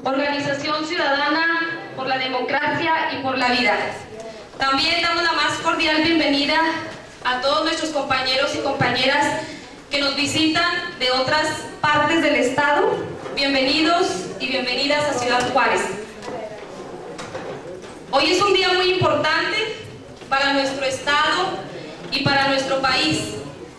Organización Ciudadana por la Democracia y por la Vida. También damos la más cordial bienvenida a todos nuestros compañeros y compañeras que nos visitan de otras partes del estado. Bienvenidos y bienvenidas a Ciudad Juárez. Hoy es un día muy importante para nuestro estado y para nuestro país.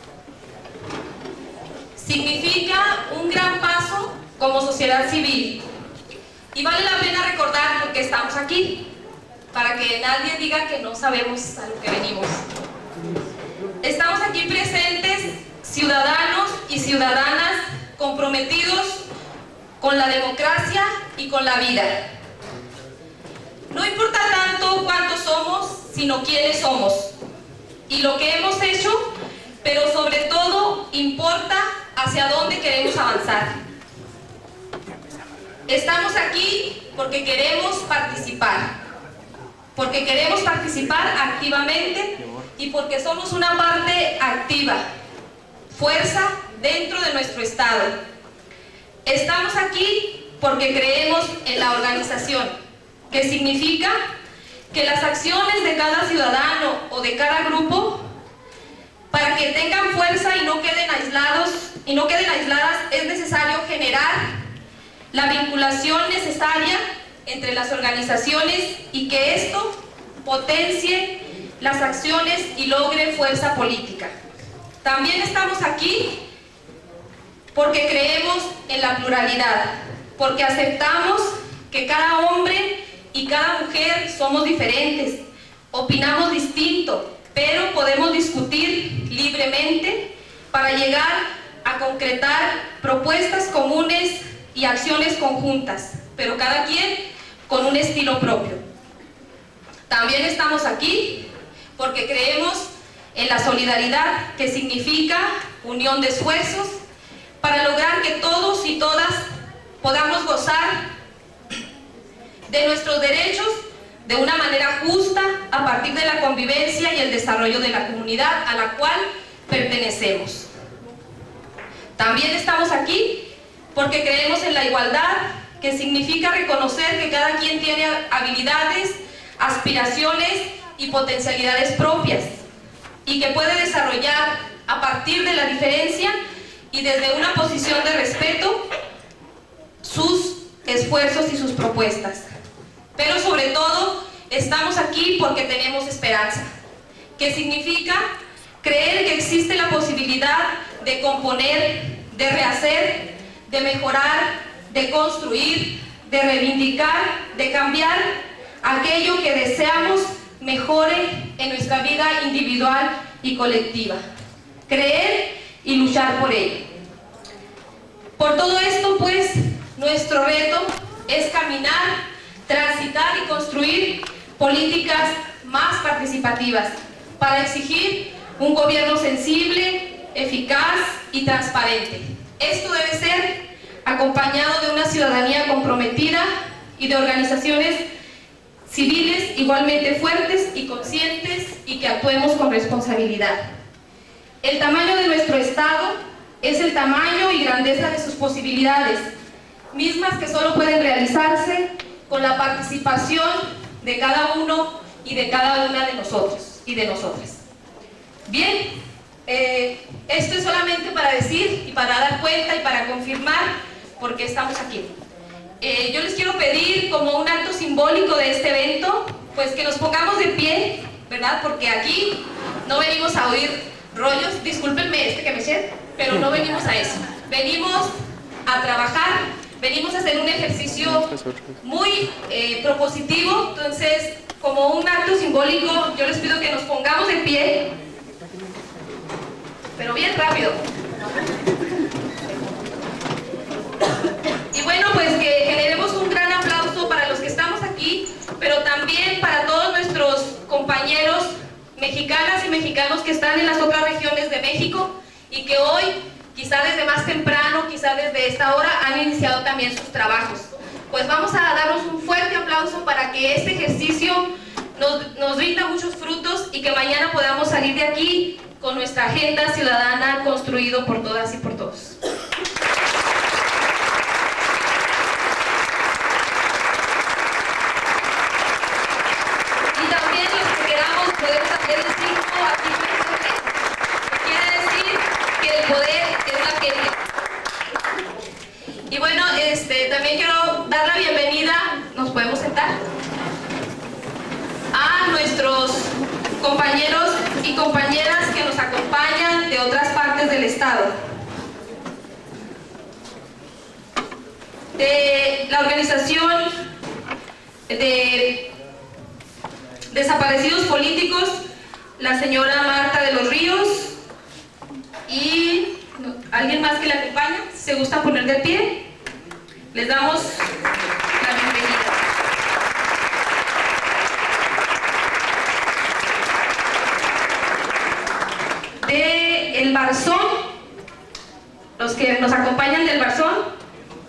Significa un gran paso como sociedad civil. Y vale la pena recordar por qué estamos aquí, para que nadie diga que no sabemos a lo que venimos. Estamos aquí presentes ciudadanos y ciudadanas comprometidos con la democracia y con la vida. No importa tanto cuántos somos, sino quiénes somos y lo que hemos hecho, pero sobre todo importa hacia dónde queremos avanzar. Estamos aquí porque queremos participar activamente y porque somos una parte activa, fuerza dentro de nuestro estado. Estamos aquí porque creemos en la organización, que significa que las acciones de cada ciudadano o de cada grupo, para que tengan fuerza y no queden aisladas, es necesario generar la vinculación necesaria entre las organizaciones y que esto potencie las acciones y logre fuerza política. También estamos aquí porque creemos en la pluralidad, porque aceptamos que cada hombre y cada mujer somos diferentes, opinamos distinto, pero podemos discutir libremente para llegar a concretar propuestas comunes y acciones conjuntas, pero cada quien con un estilo propio. También estamos aquí porque creemos en la solidaridad, que significa unión de esfuerzos para lograr que todos y todas podamos gozar de nuestros derechos de una manera justa a partir de la convivencia y el desarrollo de la comunidad a la cual pertenecemos. También estamos aquí porque creemos en la igualdad, que significa reconocer que cada quien tiene habilidades, aspiraciones y potencialidades propias y que puede desarrollar a partir de la diferencia y desde una posición de respeto sus esfuerzos y sus propuestas. Pero sobre todo estamos aquí porque tenemos esperanza, que significa creer que existe la posibilidad de componer, de rehacer, de mejorar, de construir, de reivindicar, de cambiar aquello que deseamos mejore en nuestra vida individual y colectiva. Creer y luchar por ello. Por todo esto, pues, nuestro reto es caminar, transitar y construir políticas más participativas para exigir un gobierno sensible, eficaz y transparente. Esto debe ser acompañado de una ciudadanía comprometida y de organizaciones civiles igualmente fuertes y conscientes y que actuemos con responsabilidad. El tamaño de nuestro estado es el tamaño y grandeza de sus posibilidades, mismas que solo pueden realizarse con la participación de cada uno y de cada una de nosotros y de nosotras. Bien, esto es solamente para decir y para dar cuenta y para confirmar por qué estamos aquí. Yo les quiero pedir, como un acto simbólico de este evento, pues que nos pongamos de pie, ¿verdad? Porque aquí no venimos a oír rollos, discúlpenme que me eché, pero no venimos a eso. Venimos a trabajar, venimos a hacer un ejercicio muy propositivo. Entonces, como un acto simbólico, yo les pido que nos pongamos de pie, pero bien rápido. Y bueno, pues que generemos un gran aplauso para los que estamos aquí, pero también para todos nuestros compañeros mexicanas y mexicanos que están en las otras regiones de México y que hoy, quizá desde más temprano, quizá desde esta hora, han iniciado también sus trabajos. Pues vamos a darnos un fuerte aplauso para que este ejercicio nos rinda muchos frutos y que mañana podamos salir de aquí con nuestra agenda ciudadana construido por todas y por todos. compañeros y compañeras que nos acompañan de otras partes del estado. De la organización de desaparecidos políticos, la señora Marta de los Ríos y alguien más que la acompaña. ¿Se gusta poner de pie? Les damos la bienvenida. De El Barzón, los que nos acompañan del Barzón.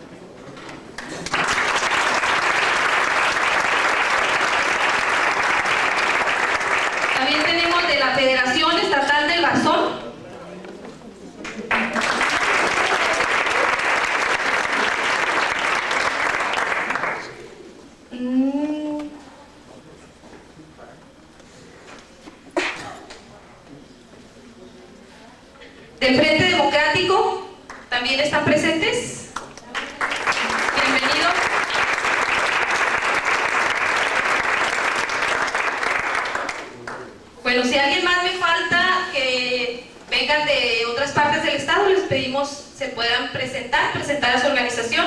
También tenemos de la Federación Estatal del Barzón. Del Frente Democrático también están presentes. Bienvenido. Bueno, si alguien más me falta que vengan de otras partes del estado, les pedimos se puedan presentar a su organización.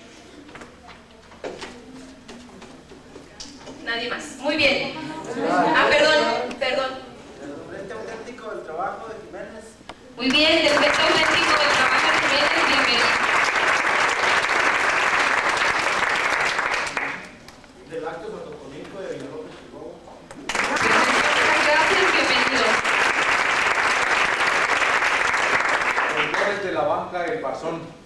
Nadie más. Muy bien. Perdón. Del Frente Auténtico del Trabajo de Jiménez. Muy bien, del Frente Auténtico del Trabajo de Jiménez, bienvenido. Del Acto Sotoconilco de Villalobos, Chihuahua. Muchas gracias, bienvenido. Autores de la banca del Barzón.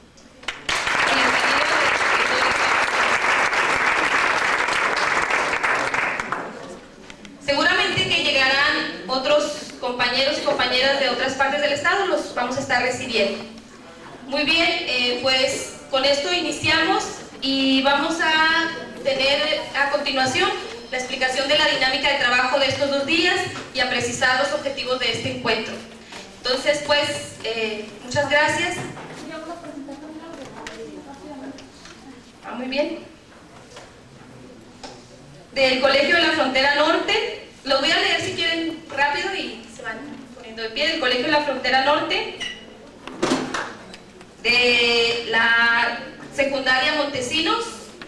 Seguramente que llegarán otros compañeros y compañeras de otras partes del estado, los vamos a estar recibiendo. Muy bien, pues con esto iniciamos y vamos a tener a continuación la explicación de la dinámica de trabajo de estos 2 días y a precisar los objetivos de este encuentro. Entonces, pues, muchas gracias. Muy bien. Del Colegio de la Frontera Norte, los voy a leer si quieren rápido y se van poniendo de pie. Del Colegio de la Frontera Norte, de la Secundaria Montesinos,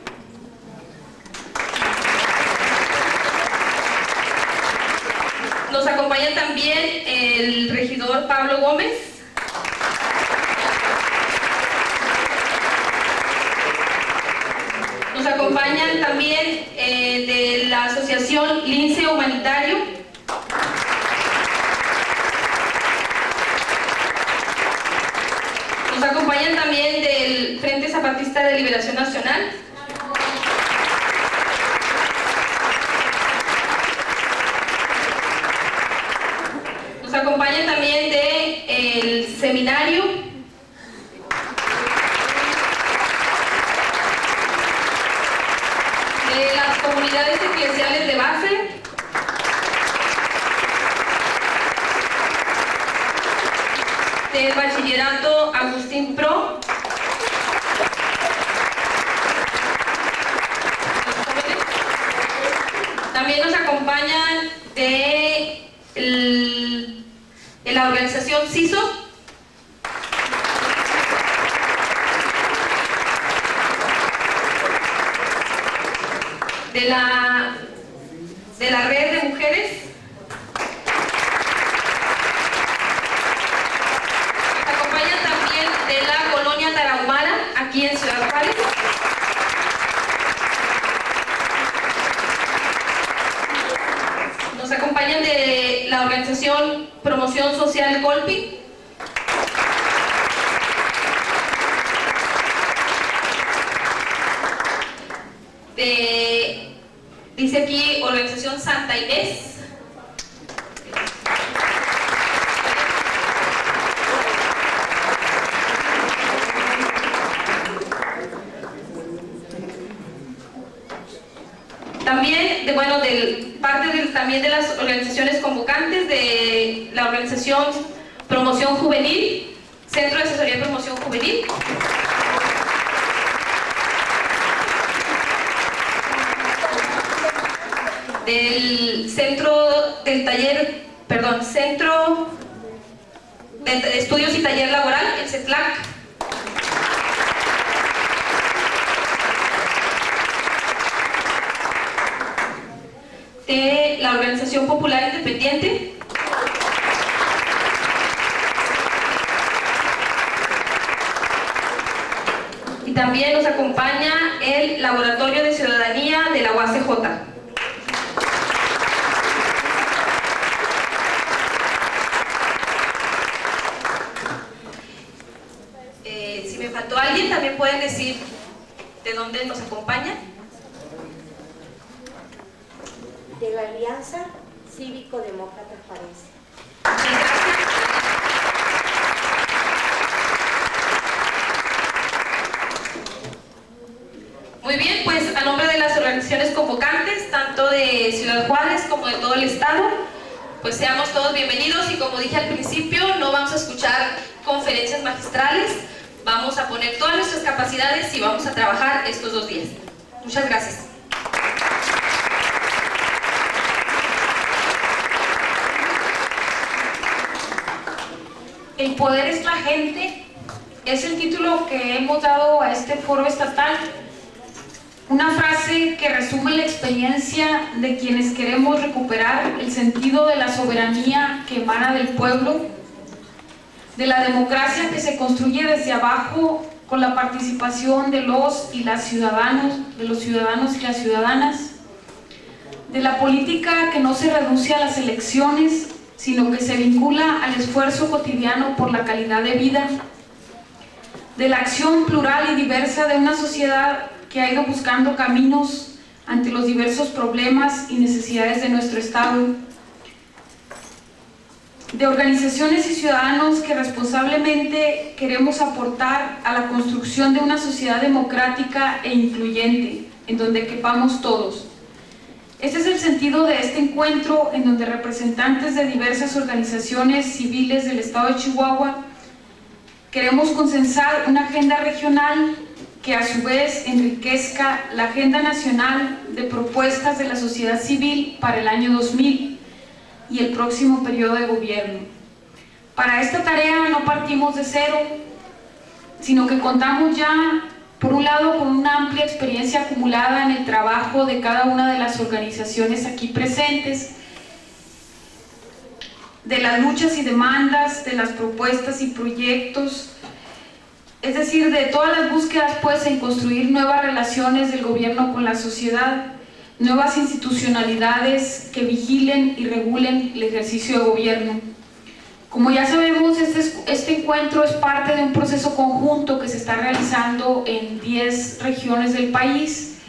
nos acompaña también el regidor Pablo Gómez. Nos acompañan también de la Asociación Lince Humanitario. Nos acompañan también del Frente Zapatista de Liberación Nacional. Nos acompañan también del Seminario. De las comunidades eclesiales de base. Del Bachillerato Agustín Pro. También nos acompañan de la organización CISO. De la red de mujeres. Nos acompañan también de la colonia Tarahumara, aquí en Ciudad Juárez. Nos acompañan de la organización Promoción Social Colpi. Dice aquí organización Santa Inés. También, también de las organizaciones convocantes de la organización Promoción Juvenil, Centro de Asesoría y Promoción Juvenil. Del Centro Centro de Estudios y Taller Laboral, el CETLAC. De la Organización Popular Independiente. Y también nos acompaña el Laboratorio de Ciudadanía de la UACJ. Si me faltó alguien, también pueden decir de dónde nos acompaña. De la Alianza Cívico-Demócrata Parense. Muy bien, pues a nombre de las organizaciones convocantes, tanto de Ciudad Juárez como de todo el estado, pues seamos todos bienvenidos y como dije al principio, no vamos a escuchar conferencias magistrales, vamos a poner todas nuestras capacidades y vamos a trabajar estos 2 días. Muchas gracias. El poder es la gente, es el título que hemos dado a este foro estatal. Una frase que resume la experiencia de quienes queremos recuperar el sentido de la soberanía que emana del pueblo, de la democracia que se construye desde abajo con la participación de los y las ciudadanos, de los ciudadanos y las ciudadanas, de la política que no se reduce a las elecciones, sino que se vincula al esfuerzo cotidiano por la calidad de vida, de la acción plural y diversa de una sociedad que ha ido buscando caminos ante los diversos problemas y necesidades de nuestro Estado, de organizaciones y ciudadanos que responsablemente queremos aportar a la construcción de una sociedad democrática e incluyente, en donde quepamos todos. Este es el sentido de este encuentro, en donde representantes de diversas organizaciones civiles del Estado de Chihuahua queremos consensar una agenda regional que a su vez enriquezca la agenda nacional de propuestas de la sociedad civil para el año 2000 y el próximo periodo de gobierno. Para esta tarea no partimos de cero, sino que contamos ya, por un lado, con una amplia experiencia acumulada en el trabajo de cada una de las organizaciones aquí presentes, de las luchas y demandas, de las propuestas y proyectos, es decir, de todas las búsquedas pues en construir nuevas relaciones del gobierno con la sociedad, nuevas institucionalidades que vigilen y regulen el ejercicio de gobierno. Como ya sabemos, este encuentro es parte de un proceso conjunto que se está realizando en 10 regiones del país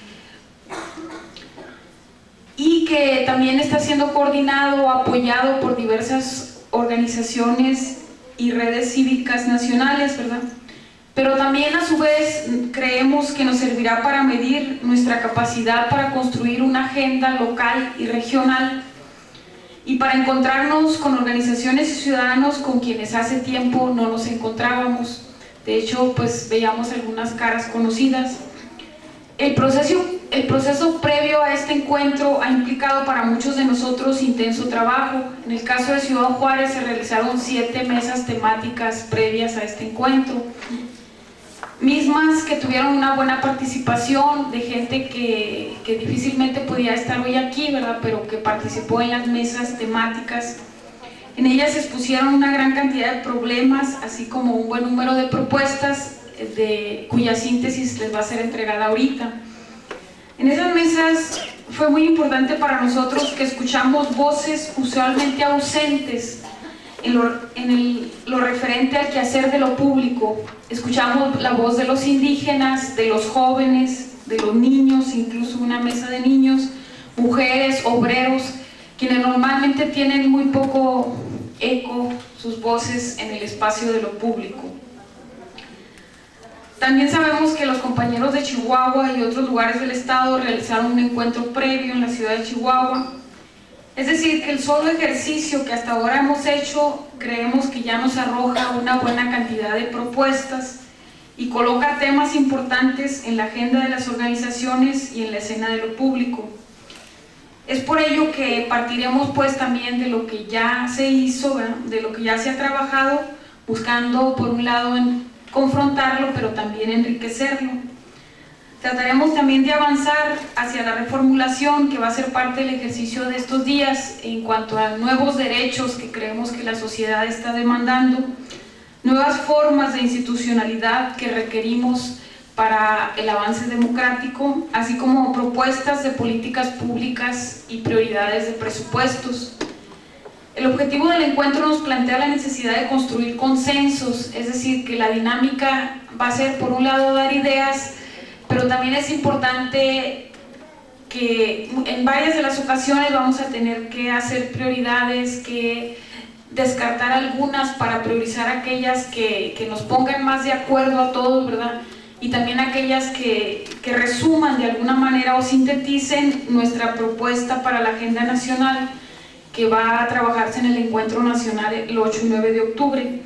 y que también está siendo coordinado, apoyado por diversas organizaciones y redes cívicas nacionales, ¿verdad? Pero también a su vez creemos que nos servirá para medir nuestra capacidad para construir una agenda local y regional y para encontrarnos con organizaciones y ciudadanos con quienes hace tiempo no nos encontrábamos. De hecho, pues veíamos algunas caras conocidas. El proceso previo a este encuentro ha implicado para muchos de nosotros intenso trabajo. En el caso de Ciudad Juárez se realizaron 7 mesas temáticas previas a este encuentro, mismas que tuvieron una buena participación de gente que difícilmente podía estar hoy aquí, ¿verdad? Pero que participó en las mesas temáticas. En ellas se expusieron una gran cantidad de problemas, así como un buen número de propuestas cuya síntesis les va a ser entregada ahorita. En esas mesas fue muy importante para nosotros que escuchamos voces usualmente ausentes en lo referente al quehacer de lo público. Escuchamos la voz de los indígenas, de los jóvenes, de los niños, incluso una mesa de niños, mujeres, obreros, quienes normalmente tienen muy poco eco sus voces en el espacio de lo público. También sabemos que los compañeros de Chihuahua y otros lugares del estado realizaron un encuentro previo en la ciudad de Chihuahua. Es decir, que el solo ejercicio que hasta ahora hemos hecho creemos que ya nos arroja una buena cantidad de propuestas y coloca temas importantes en la agenda de las organizaciones y en la escena de lo público. Es por ello que partiremos pues también de lo que ya se hizo, ¿verdad? De lo que ya se ha trabajado, buscando por un lado confrontarlo, pero también enriquecerlo. Trataremos también de avanzar hacia la reformulación, que va a ser parte del ejercicio de estos días en cuanto a nuevos derechos que creemos que la sociedad está demandando, nuevas formas de institucionalidad que requerimos para el avance democrático, así como propuestas de políticas públicas y prioridades de presupuestos. El objetivo del encuentro nos plantea la necesidad de construir consensos, es decir, que la dinámica va a ser, por un lado, dar ideas, pero también es importante que en varias de las ocasiones vamos a tener que hacer prioridades, que descartar algunas para priorizar aquellas que nos pongan más de acuerdo a todos, ¿verdad? Y también aquellas que resuman de alguna manera o sinteticen nuestra propuesta para la agenda nacional que va a trabajarse en el encuentro nacional el 8 y 9 de octubre.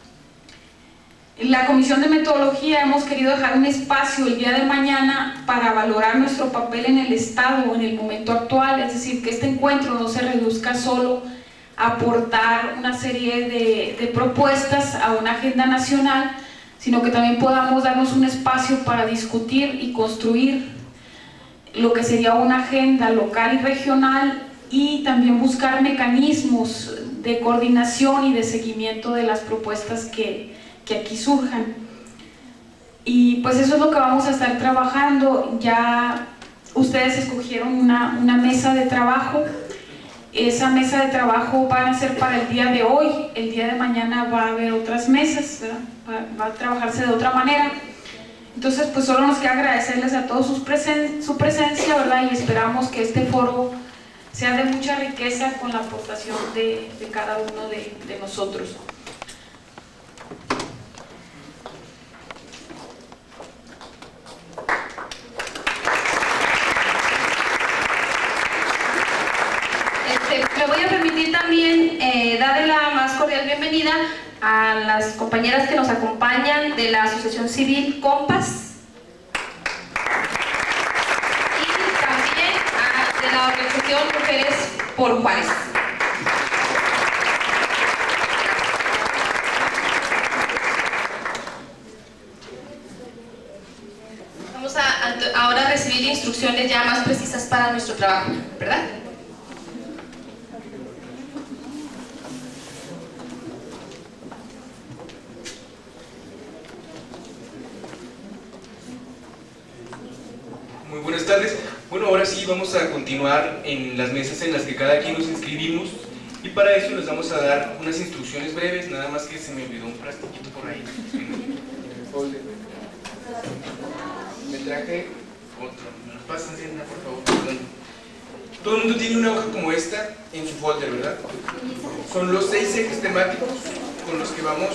En la Comisión de Metodología hemos querido dejar un espacio el día de mañana para valorar nuestro papel en el Estado, en el momento actual, es decir, que este encuentro no se reduzca solo a aportar una serie de propuestas a una agenda nacional, sino que también podamos darnos un espacio para discutir y construir lo que sería una agenda local y regional, y también buscar mecanismos de coordinación y de seguimiento de las propuestas que aquí surjan. Y pues eso es lo que vamos a estar trabajando. Ya ustedes escogieron una mesa de trabajo. Esa mesa de trabajo van a ser para el día de hoy. El día de mañana va a haber otras mesas, ¿verdad? Va a trabajarse de otra manera. Entonces pues solo nos queda agradecerles a todos su presencia, ¿verdad? Y esperamos que este foro sea de mucha riqueza con la aportación de cada uno de nosotros. Me voy a permitir también darle la más cordial bienvenida a las compañeras que nos acompañan de la Asociación Civil Compas y también de la Organización Mujeres por Juárez. Vamos ahora a recibir instrucciones ya más precisas para nuestro trabajo, ¿verdad? Muy buenas tardes. Bueno, ahora sí vamos a continuar en las mesas en las que cada quien nos inscribimos, y para eso les vamos a dar unas instrucciones breves, nada más que se me olvidó un plastiquito por ahí. Me traje Otro, ¿me los pasan, Siena, por favor? Perdón. Todo el mundo tiene una hoja como esta en su folder, ¿verdad? Son los 6 ejes temáticos con los que vamos...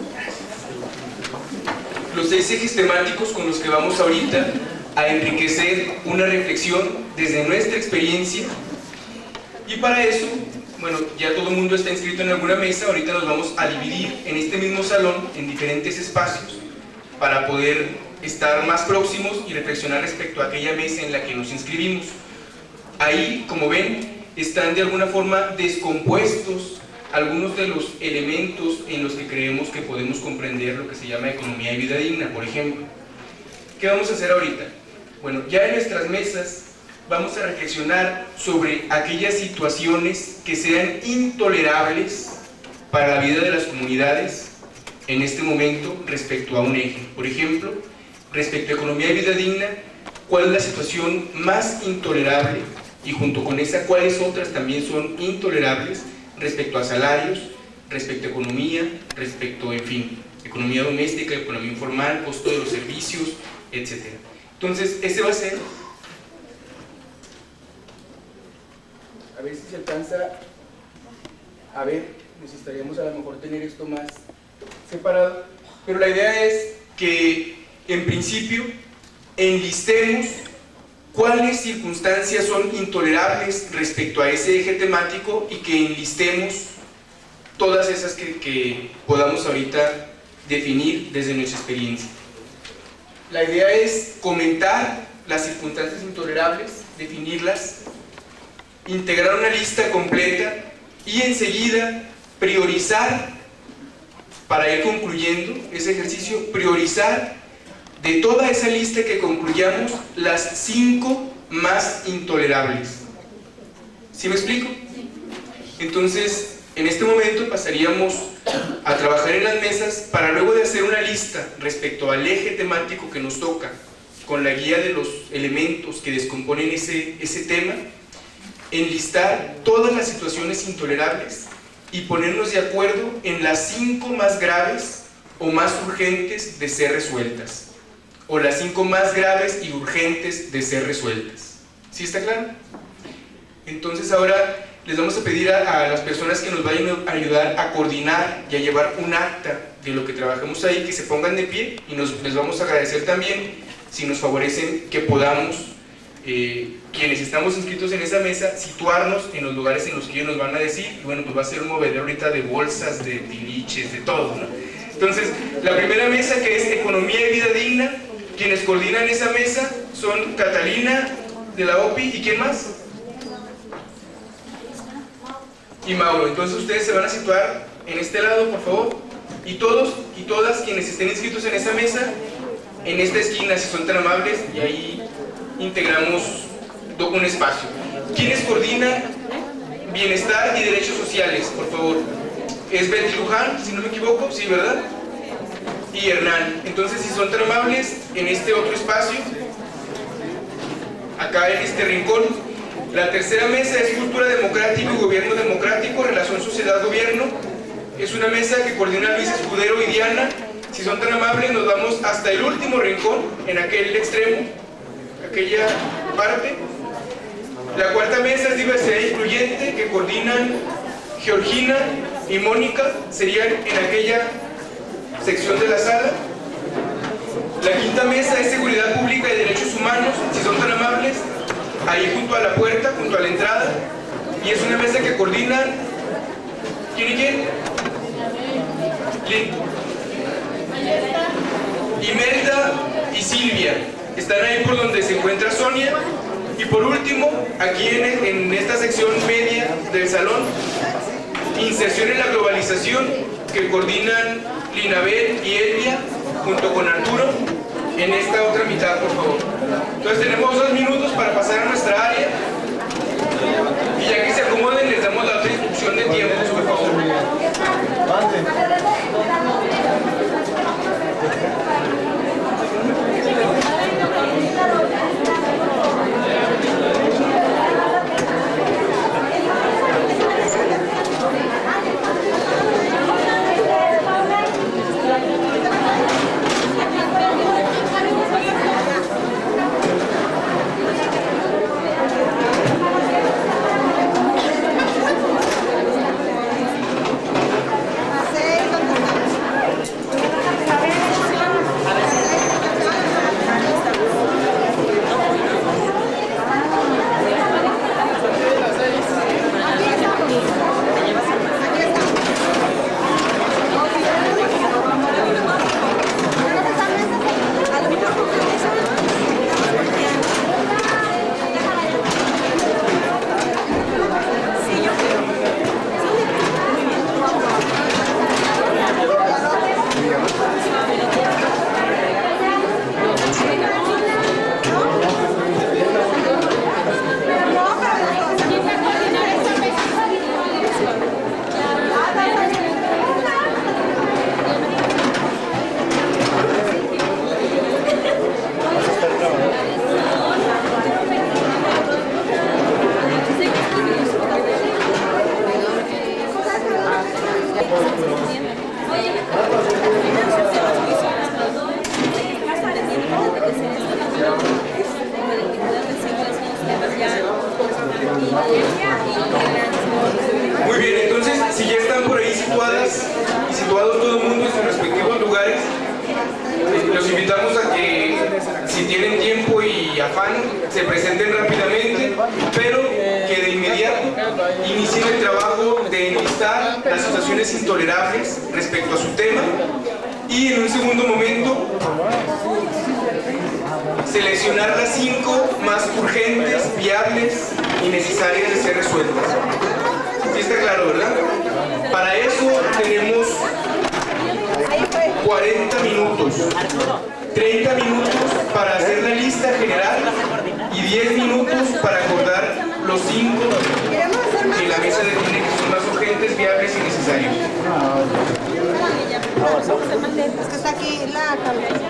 Los 6 ejes temáticos con los que vamos ahorita a enriquecer una reflexión desde nuestra experiencia. Y para eso, bueno, ya todo el mundo está inscrito en alguna mesa. Ahorita nos vamos a dividir en este mismo salón en diferentes espacios para poder estar más próximos y reflexionar respecto a aquella mesa en la que nos inscribimos. Ahí, como ven, están de alguna forma descompuestos algunos de los elementos en los que creemos que podemos comprender lo que se llama economía y vida digna, por ejemplo. ¿Qué vamos a hacer ahorita? Bueno, ya en nuestras mesas vamos a reflexionar sobre aquellas situaciones que sean intolerables para la vida de las comunidades en este momento respecto a un eje. Por ejemplo, respecto a economía y vida digna, ¿cuál es la situación más intolerable? Y junto con esa, ¿cuáles otras también son intolerables respecto a salarios, respecto a economía, respecto, en fin, economía doméstica, economía informal, costo de los servicios, etc. Entonces, ese va a ser... A ver si se alcanza a ver, necesitaríamos a lo mejor tener esto más separado, pero la idea es que, en principio, enlistemos cuáles circunstancias son intolerables respecto a ese eje temático y que enlistemos todas esas que podamos ahorita definir desde nuestra experiencia. La idea es comentar las circunstancias intolerables, definirlas, integrar una lista completa y enseguida priorizar, para ir concluyendo ese ejercicio, priorizar de toda esa lista que concluyamos las 5 más intolerables. ¿Sí me explico? Entonces, en este momento pasaríamos a trabajar en las mesas para luego de hacer una lista respecto al eje temático que nos toca, con la guía de los elementos que descomponen ese tema, enlistar todas las situaciones intolerables y ponernos de acuerdo en las 5 más graves o más urgentes de ser resueltas, o las 5 más graves y urgentes de ser resueltas. ¿Sí está claro? Entonces ahora les vamos a pedir a las personas que nos vayan a ayudar a coordinar y a llevar un acta de lo que trabajamos ahí, que se pongan de pie, y les vamos a agradecer también si nos favorecen que podamos, quienes estamos inscritos en esa mesa, situarnos en los lugares en los que ellos nos van a decir. Y bueno, pues va a ser un movedero ahorita de bolsas, de tiliches, de todo, ¿no? Entonces, la primera mesa, que es Economía y Vida Digna, quienes coordinan esa mesa son Catalina de la OPI, ¿y quién más? Y Mauro. Entonces ustedes se van a situar en este lado, por favor, y todos y todas quienes estén inscritos en esa mesa, en esta esquina, si son tan amables, y ahí integramos un espacio. ¿Quiénes coordinan Bienestar y Derechos Sociales, por favor? Es Betty Luján, si no me equivoco, sí, ¿verdad? Y Hernán. Entonces, si son tan amables, en este otro espacio, acá en este rincón. La tercera mesa es Cultura Democrática y Gobierno Democrático, Relación Sociedad-Gobierno. Es una mesa que coordina Luis Escudero y Diana. Si son tan amables, nos vamos hasta el último rincón, en aquel extremo, aquella parte. La cuarta mesa es Diversidad Incluyente, que coordinan Georgina y Mónica, serían en aquella sección de la sala. La quinta mesa es Seguridad Pública y Derechos Humanos, si son tan amables, ahí junto a la puerta, junto a la entrada, y es una mesa que coordinan ¿quién y quién? Imelda y Silvia, están ahí por donde se encuentra Sonia. Y por último, aquí en esta sección media del salón, Inserción en la Globalización, que coordinan Linabel y Elvia junto con Arturo, en esta otra mitad, por favor. Entonces tenemos 2 minutos para pasar a nuestra área, y ya que se acomoden les damos la otra instrucción de tiempos, por favor. Muy bien, entonces, si ya están por ahí situadas y situados todo el mundo en sus respectivos lugares, los invitamos a que, si tienen tiempo y afán, se presenten rápidamente, pero que de inmediato inicien el trabajo de enlistar las situaciones intolerables respecto a su tema, y en un segundo momento seleccionar las 5 más urgentes, viables y necesarias de ser resueltas. ¿Sí está claro, verdad? Para eso tenemos 40 minutos, 30 minutos para hacer la lista general y 10 minutos para acordar los 5 que la mesa define que son más urgentes, viables y necesarios. Es que está aquí la cabeza.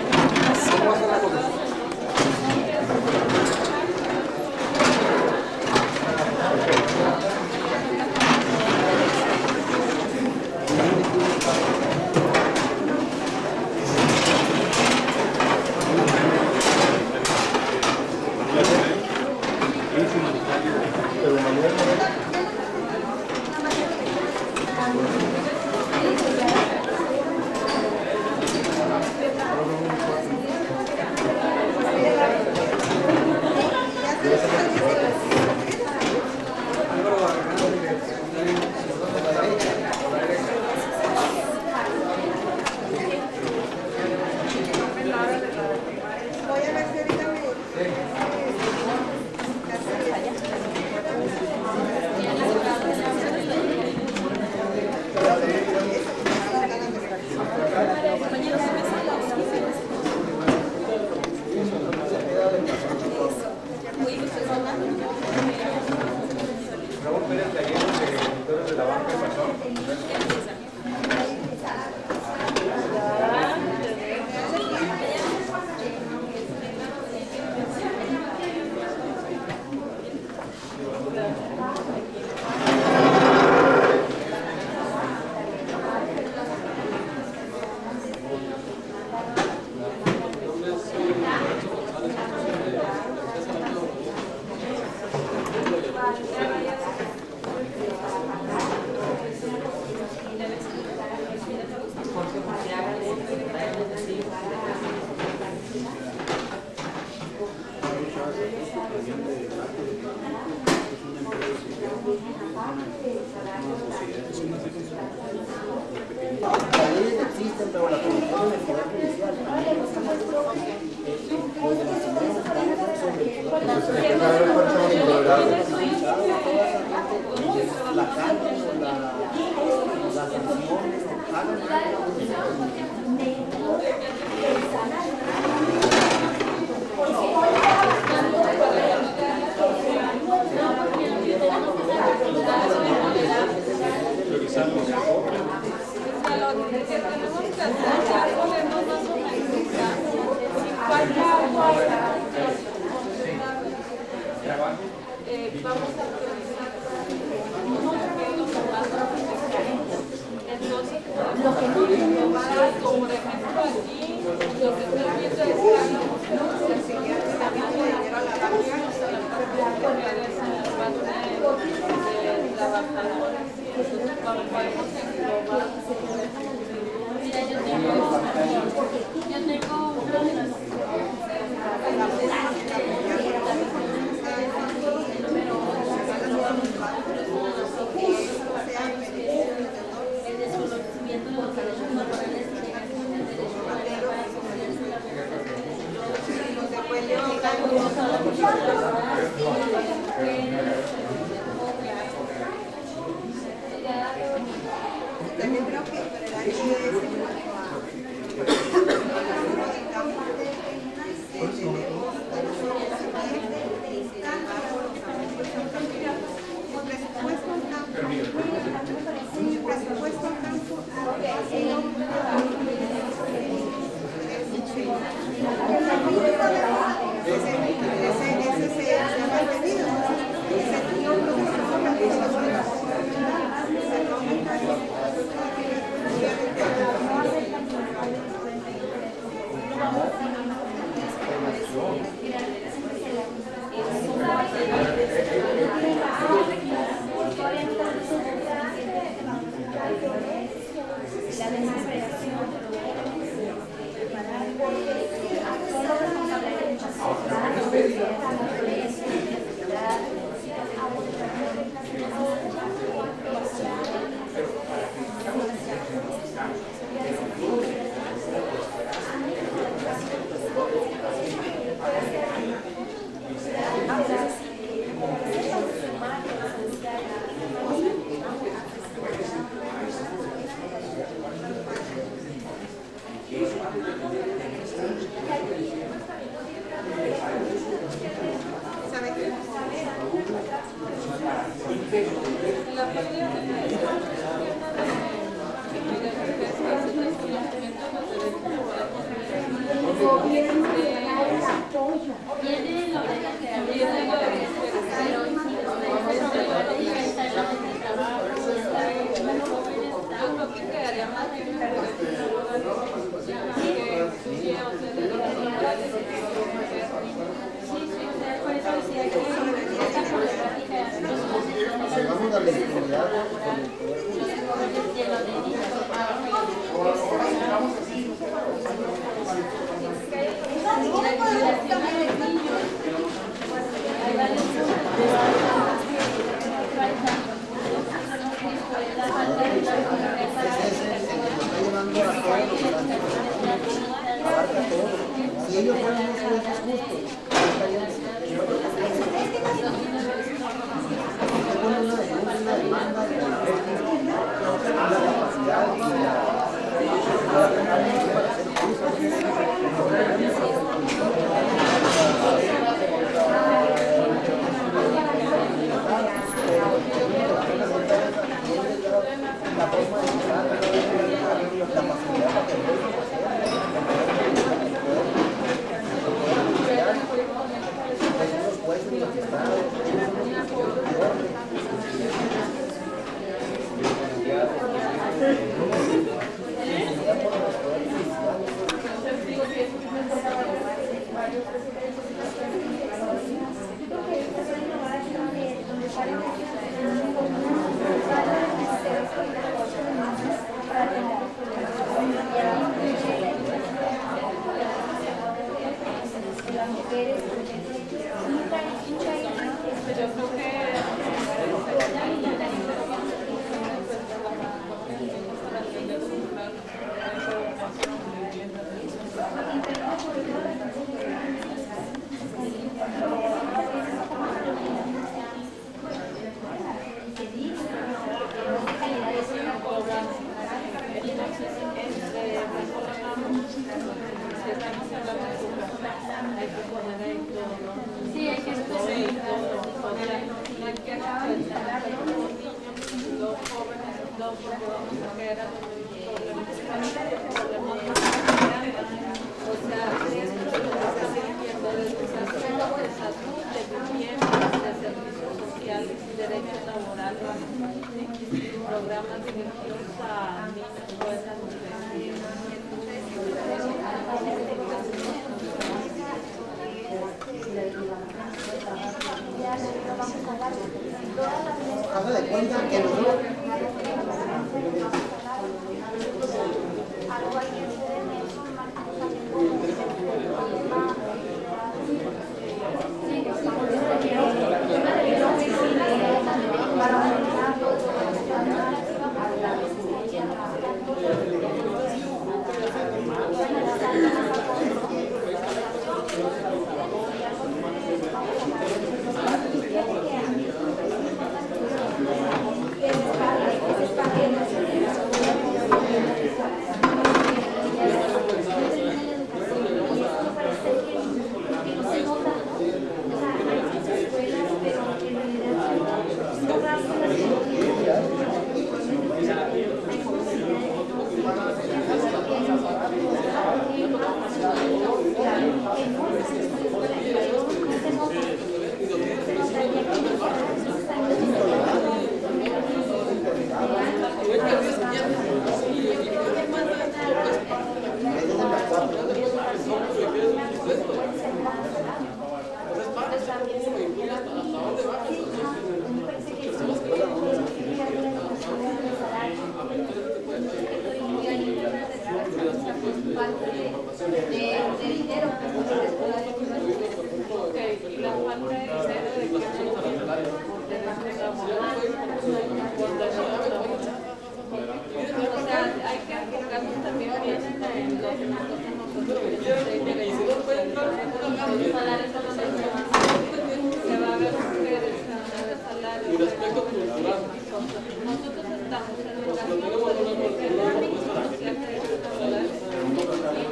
programa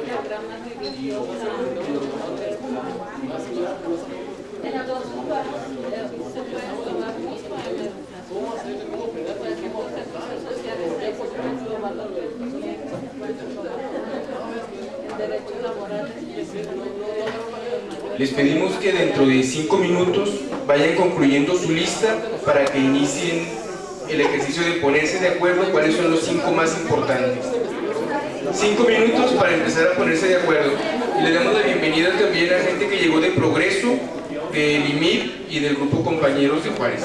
Les pedimos que dentro de 5 minutos vayan concluyendo su lista para que inicien el ejercicio de ponerse de acuerdo cuáles son los 5 más importantes. 5 minutos para empezar a ponerse de acuerdo. Y le damos la bienvenida también a gente que llegó de Progreso, del IMIP y del grupo Compañeros de Juárez.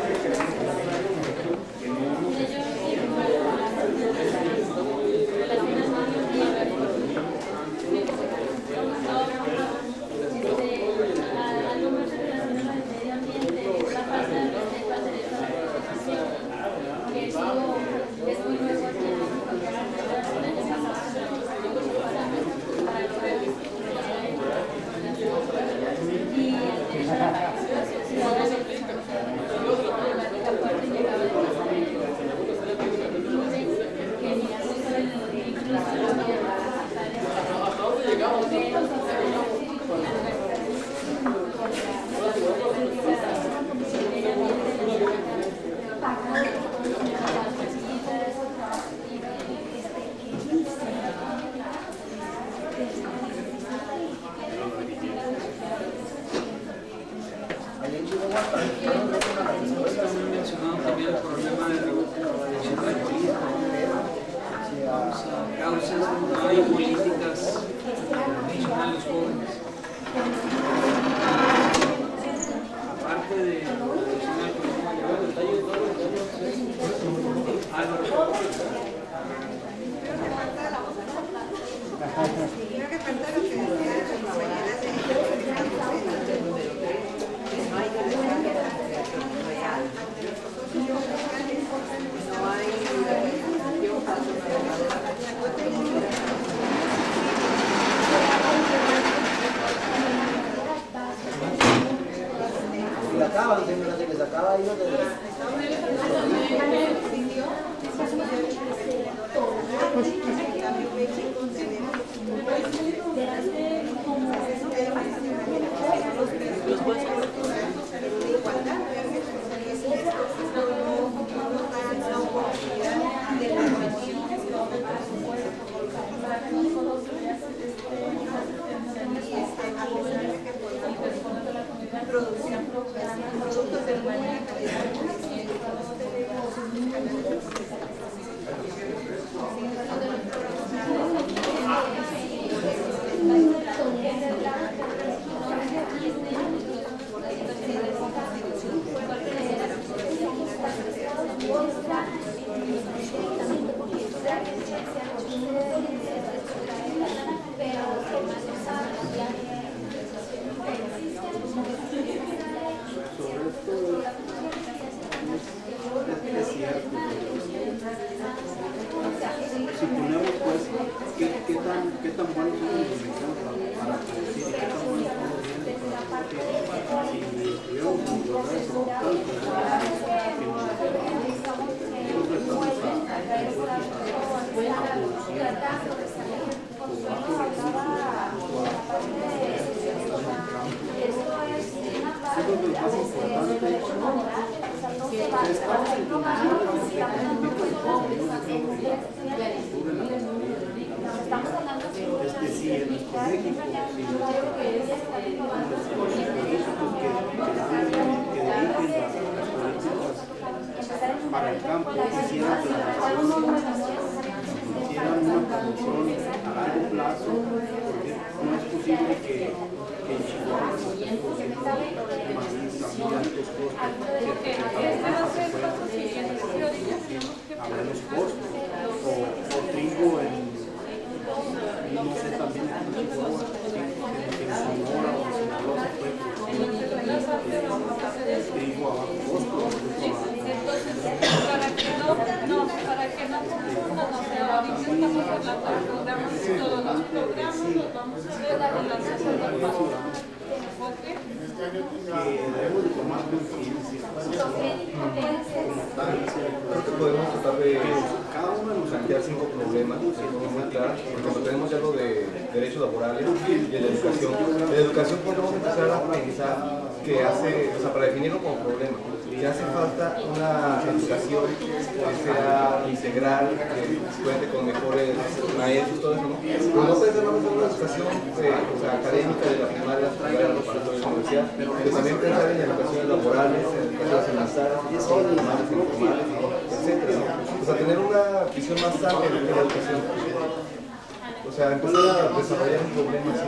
Para el campo, hicieran una producción a largo plazo, porque no es posible que en Chihuahua se esté produciendo maíz a muy altos costos, a menos costos, o trigo no sé, también en Chihuahua, en Sonora o en Sinaloa se puede producir trigo a bajo costo. Para que no confundan, o sea, ahorita estamos hablando de programas y todos los programas los vamos a ver la relación del pago. Debemos de tomar conciencia. Creo que podemos tratar de plantear 5 problemas de forma muy clara, porque cuando tenemos ya lo de derechos laborales y de la educación. De la educación podemos empezar a pensar que para definirlo como problema, que hace falta una educación que sea integral, que cuente con mejores maestros, todo eso, ¿no? Pero no puede ser una educación académica de la primaria, la preparatoria, la universidad, pero también pensar en educaciones laborales, en educaciones empresariales, formales, informales, etc. O sea, tener una visión más amplia de la educación. O sea, empezar a desarrollar un problema así.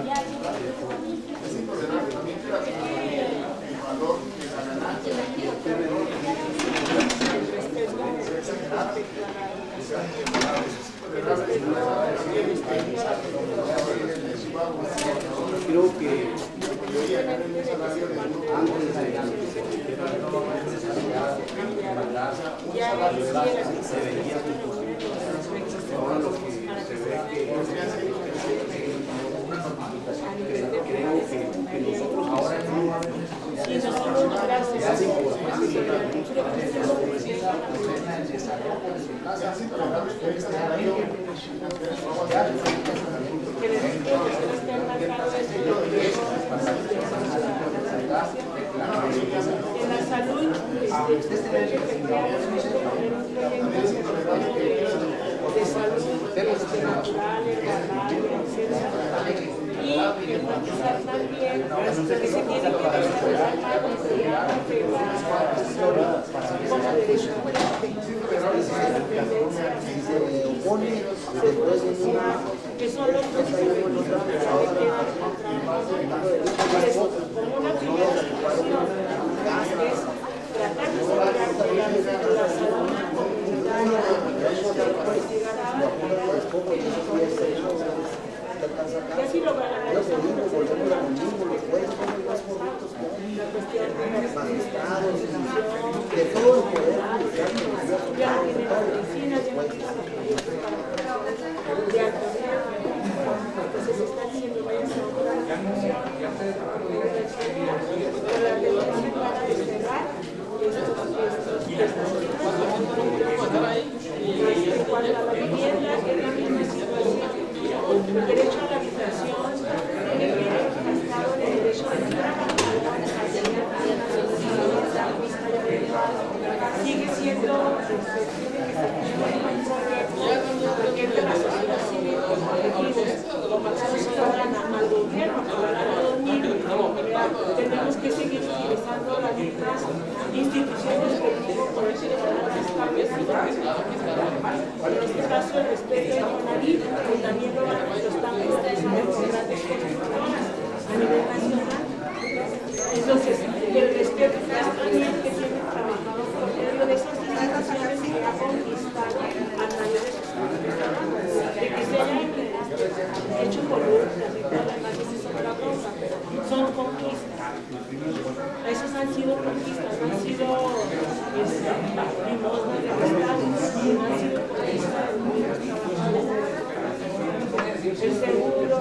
Creo que ahora lo que se ve que nosotros ahora en la salud, de salud natural, y enfatizar también que se tiene que desarrollar más como derecho a que son los principios que como una primera situación es tratar de desarrollar la salud comunitaria, y así lo van a realizar la cuestión de la de todo el poder, ya no tiene la medicina, ya no tiene de alto riesgo. Entonces se está diciendo, vayan a ahorrar la tecnología para desterrar en cuanto a la vivienda, es la misma situación. El derecho a la habitación, el Estado de derecho a la sigue siendo porque es de la sociedad civil como al gobierno para tenemos que seguir utilizando las mismas instituciones que tenemos por eso establecidas. En este caso el respeto de Conavit, que también lo están estableciendo con grandes constructoras a nivel nacional. Entonces, el respeto también que tiene el trabajador por medio de esas instituciones que ha conquistado a través de sus trabajadores, de que se hayan hecho columnas y todas las bases de otra cosa, son conquistas. Esos han sido conquistas, no han sido limosnas de Estado, sino han sido conquistas de los trabajadores. El seguro,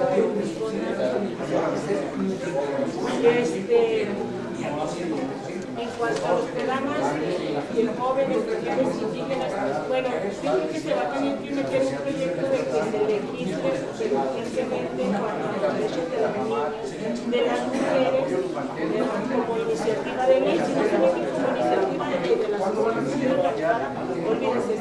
en cuanto a los programas de jóvenes, mujeres indígenas, bueno, yo creo que se va a tener que meter un proyecto de que se legisle urgentemente en cuanto a los derechos de las mujeres como iniciativa de ley, sino también como iniciativa de las organizaciones privadas, olvídense,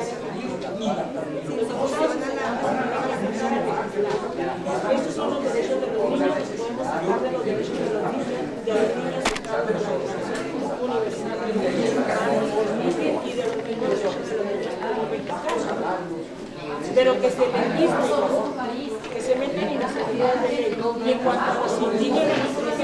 estos son los derechos de los niños, podemos hablar de los derechos de los niños, de las niñas que están en la educación universal y de los mismos derechos de los niños como mexicanos. Pero que se legisle, que se metan iniciativas de ley. Y en cuanto a los indígenas,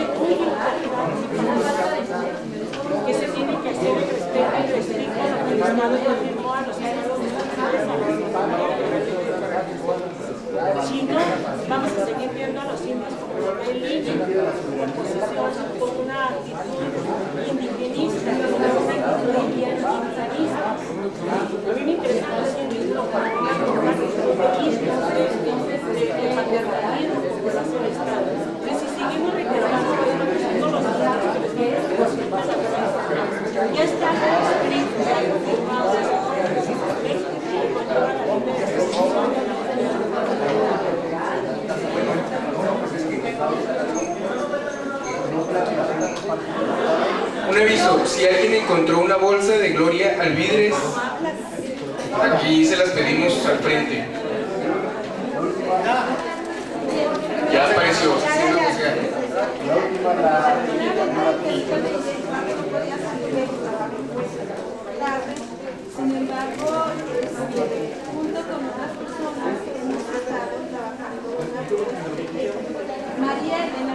que se tiene que hacer el respeto y respeto a lo que el Estado condenó a los estados nacionales, a las familias. Si no, vamos a seguir viendo a los indios como el libre, con posesión, con una actitud indigenista, con una ideología militarista. A mí me interesa los indios como una conquista de paternalismo como lo hace el Estado. Entonces, si seguimos reclamando los derechos que les vienen por la cabeza, ya está escrito, ya confirmado, México controla la libertad. Un aviso, si alguien encontró una bolsa de Gloria Alvidres, aquí se las pedimos al frente. Ya apareció. Sin embargo, junto con otras personas hemos estado trabajando María Elena,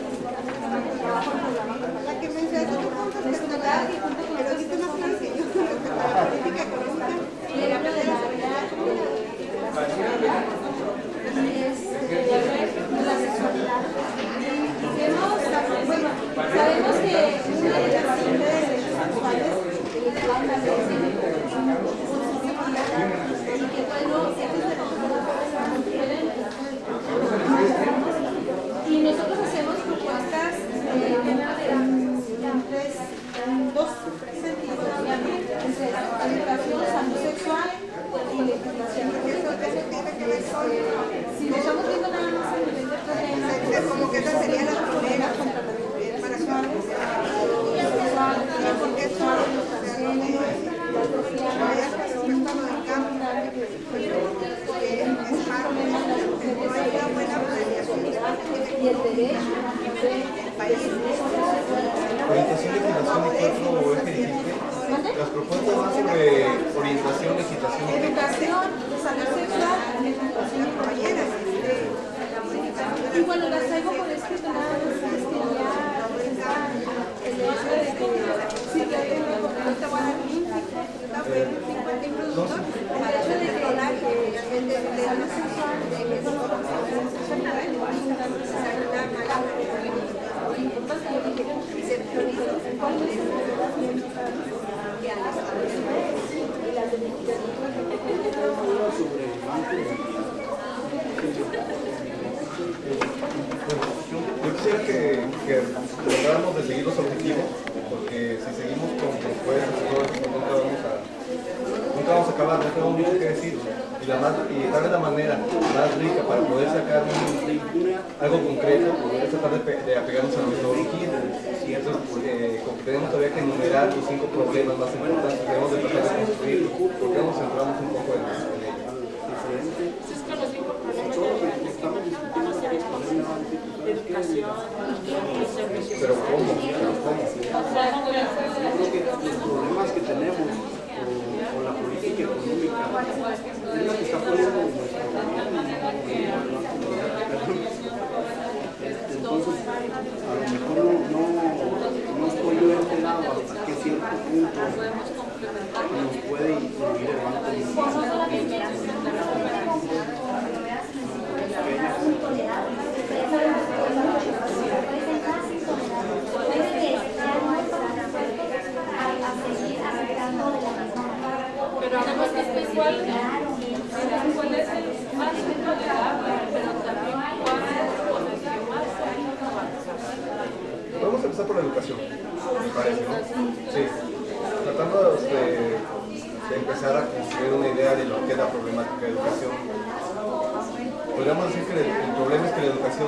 la que mencionaste tú puntos personal y junto con otras personas que yo respecto a la política económica y el habla de la sexualidad. Sabemos que una de las derechos sexuales y nosotros hacemos propuestas en dos sentidos, entre la educación, salud sexual y la educación. Si lo estamos viendo nada más a nivel de problemas, como que esa sería la primera para suaves, porque es suave, y el derecho del país. Orientación, legislación y cuatro eje dijiste. Las propuestas van sobre orientación, legislación y educación, salud sexual, educación y caballeras. Y bueno, las traigo por escrito nada más que ya el hecho de que sí que ahorita voy a dar un link, introductor, el hecho de que la salud sexual, de que eso no yo quisiera que lográramos de seguir los objetivos, porque si seguimos con propuestas y todo eso, nunca vamos a acabar, no tenemos mucho que decir. Y darle la manera más rica para poder sacar algo concreto, poder tratar de apegarnos a la metodología. Y entonces, como que tenemos todavía que enumerar los 5 problemas más importantes, debemos de tratar de construirlos, porque nos centramos un poco en ello. Pero ¿cómo? Los problemas que tenemos o la política económica es la que está poniendo nuestro gobierno. Entonces, a lo mejor no estoy yo enterado hasta qué cierto punto nos puede influir el Banco pero además que es igual, cuál es el más intolerable, pero también cuál es el que más hay que avanzar. Vamos a empezar por la educación, me parece, ¿no? Sí, tratando de empezar a construir una idea de lo que es la problemática de educación. Podríamos decir que el problema es que la educación,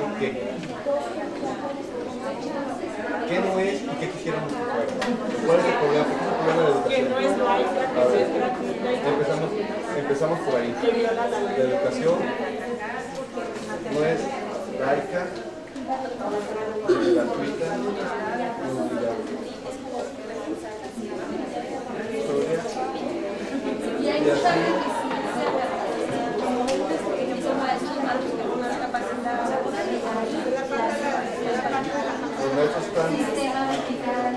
¿qué no es y qué quisiéramos que fuera? ¿Cuál es el problema? ¿Qué es el problema de la educación? Que no es laica, que es gratuita. Empezamos por ahí. La educación no es laica, gratuita, obligada. Y hay muchas como maestros que no están capacitados, Los maestros están... sistema vertical,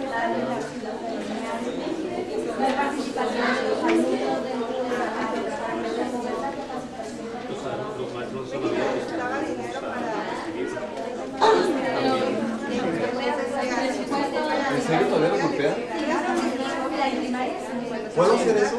la participación de los alumnos dentro de los maestros son abiertos ¿En serio todavía nos golpean? ¿Puedo hacer eso?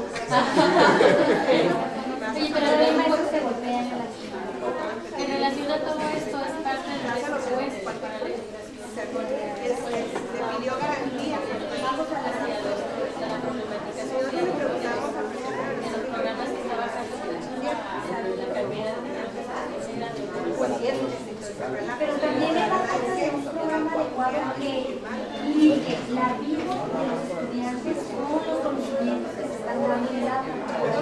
Oye, pero los maestros se golpean en relación a todo esto, es parte del presupuesto para la educación. Se pidió garantía. Vamos a la problemática. Nosotros le preguntamos a En los programas que trabajan la carrera de por cierto, Pero también me falta de un programa adecuado que ligue la vida de los estudiantes con los conocimientos que se están dando en el aula.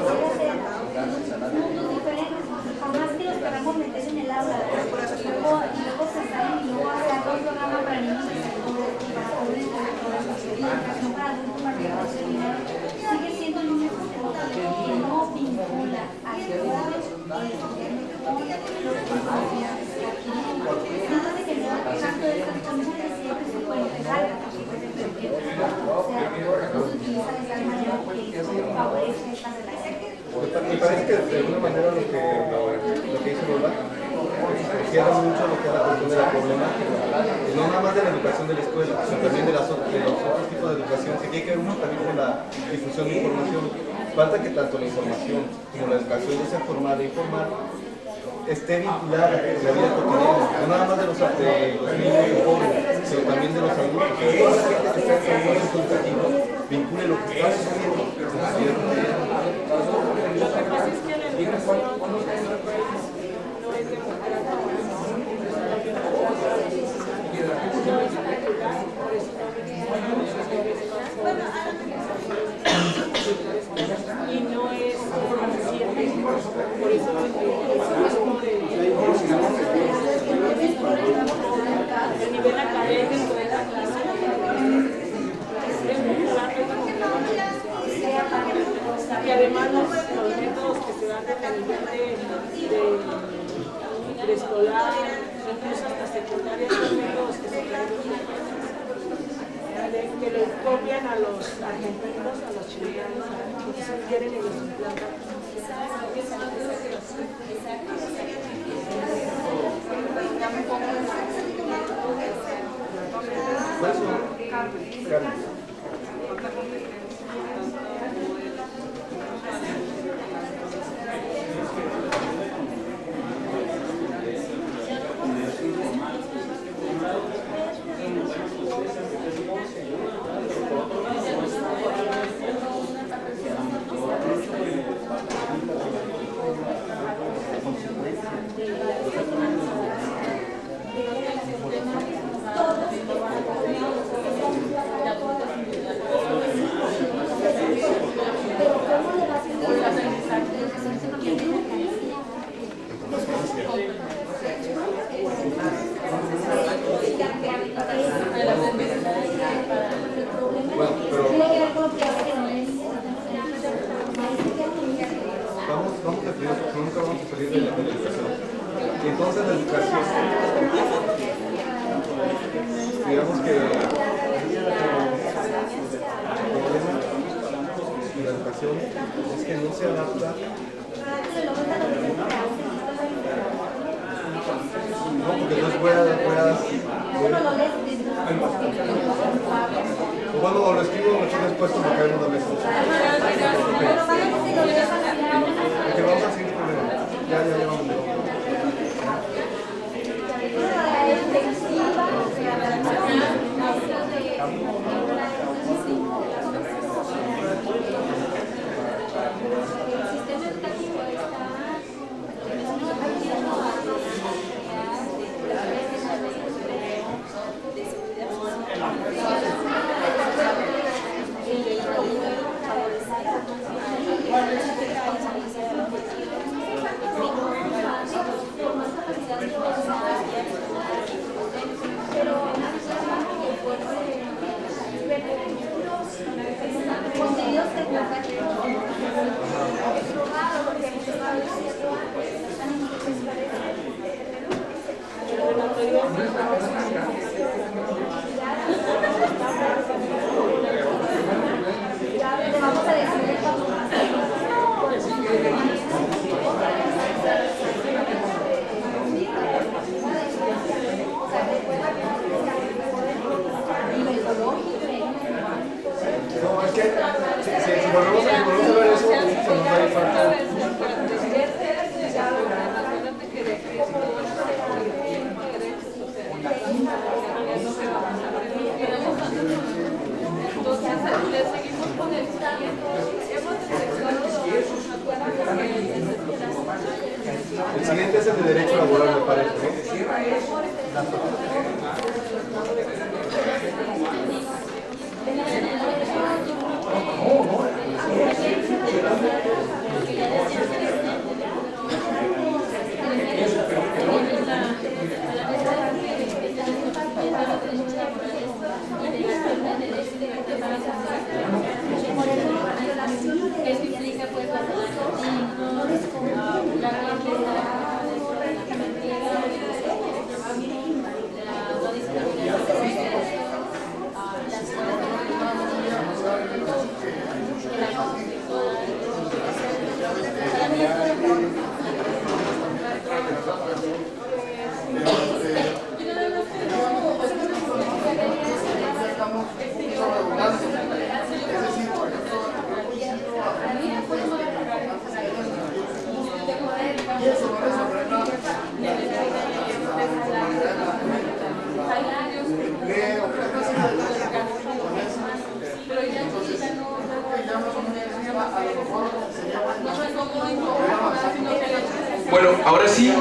Mundos diferentes, jamás que los queramos meter en el aula, y luego se salen y luego hacer un programa para niños de sectores, para jóvenes de educación para adultos, para reconocer dinero, sigue siendo el mismo enfoque que no vincula a estudiantes con los estudiantes. Nada de que no tanto de estas condiciones siempre se puede pegar, o sea, no se utiliza de tal manera que favorece estas relaciones. Me parece que de alguna manera lo que dice Lola cierra mucho lo que es la cuestión de la problemática, y no nada más de la educación de la escuela, sino también de los otros tipos de educación, que tiene que ver mucho también con la difusión de información. Falta que tanto la información como la educación, ya sea formal e informal, esté vinculada con la vida cotidiana, no nada más de los niños y jóvenes, sino también de los adultos, que toda la gente que está en el proceso educativo vincule lo que está sucediendo con la vida cotidiana. Lo que pasa es que la educación no es democrática. Y no es suficiente, por eso el nivel académico de la clase es muy y además los métodos que se dan desde el nivel de preescolar, incluso hasta secundaria, son métodos que se traen que les copian a los argentinos, a los chilenos, porque si quieren ellos implantan. ¿Cuál es su nombre? Carlos. Entonces la educación, digamos que el problema de la educación es que no se adapta, no, porque no es buena, o bueno, lo escribo mucho después como cae una vez. Porque vamos a seguir con el, ya vamos a ver. No, es que si volvemos a ver eso, se nos va a ir falta. El siguiente es el de derecho laboral, me parece, ¿no? Bueno, ahora sí,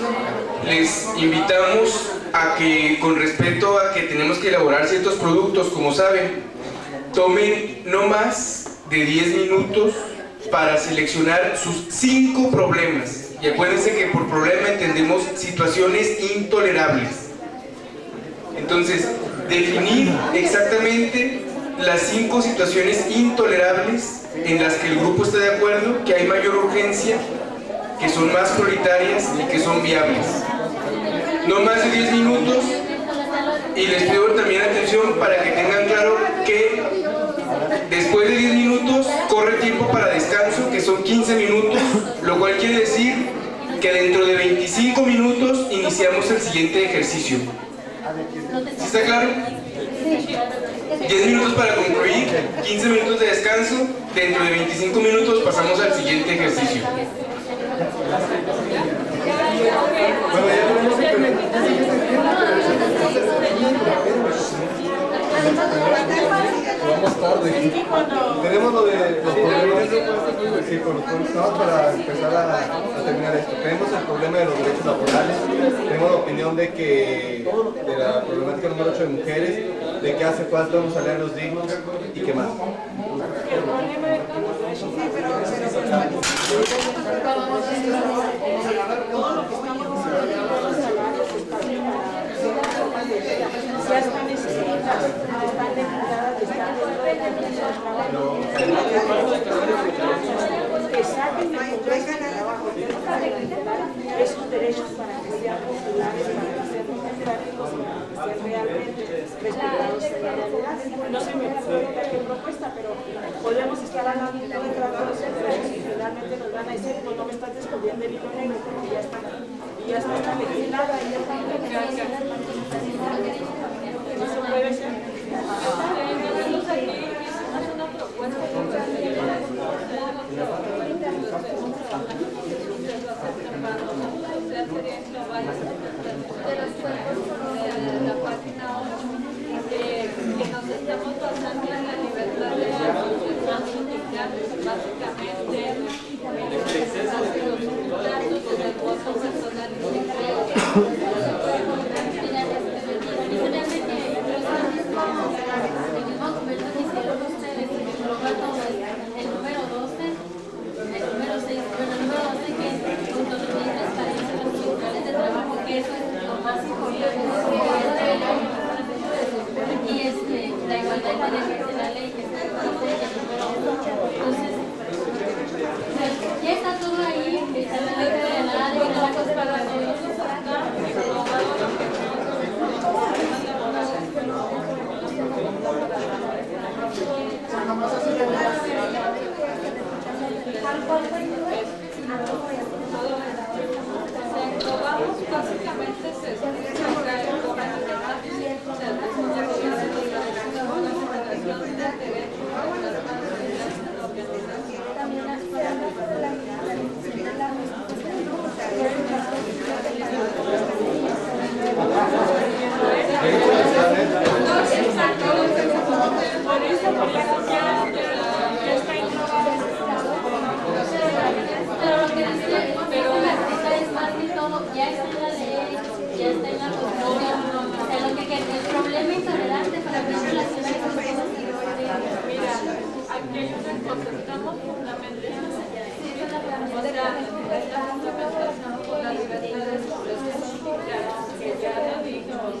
les invitamos a que, con respecto a que tenemos que elaborar ciertos productos, como saben, tomen no más de 10 minutos para seleccionar sus 5 problemas. Y acuérdense que por problema entendemos situaciones intolerables. Entonces, definir exactamente las 5 situaciones intolerables en las que el grupo está de acuerdo, que hay mayor urgencia, que son más prioritarias y que son viables. No más de 10 minutos, y les pido también atención para que tengan claro que después de 10 minutos corre tiempo para descanso, que son 15 minutos, lo cual quiere decir que dentro de 25 minutos iniciamos el siguiente ejercicio. ¿Sí está claro? 10 minutos para concluir, 15 minutos de descanso, dentro de 25 minutos pasamos al siguiente ejercicio. Vamos tarde. Tenemos lo de los problemas que conocemos para empezar a terminar esto. Tenemos el problema de los derechos laborales, tenemos la opinión de la problemática número 8 de mujeres, de que hace falta unos salarios dignos y qué más. Ya están escritas, están limitadas, están que saquen de esos derechos para que sean populares, para que sean democráticos, para que sean realmente respetados en la realidad. No sé qué propuesta, pero podemos estar hablando de otra cosa, y finalmente nos van a decir, no me estás descubriendo el hilo negro, porque ya está legislada y ya está. No se puede ser. De los cuerpos de la página 8, que nos estamos basando en la libertad de la sociedad, básicamente los datos del voto personal el número 12, el número 6, bueno, el número 12 que es autonomía y transparencia en los tribunales de trabajo, que eso es lo más importante, y la igualdad de derechos de la ley, que es el número 8. Entonces, ya está todo ahí, está la ley de la ley, y la cosa para todos. Básicamente es eso.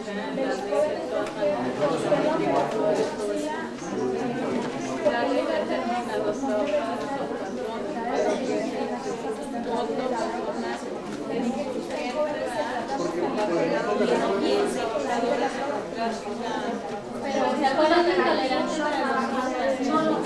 La ley determina los trabajos pero que otras personas pero se acuerdan de tolerante para los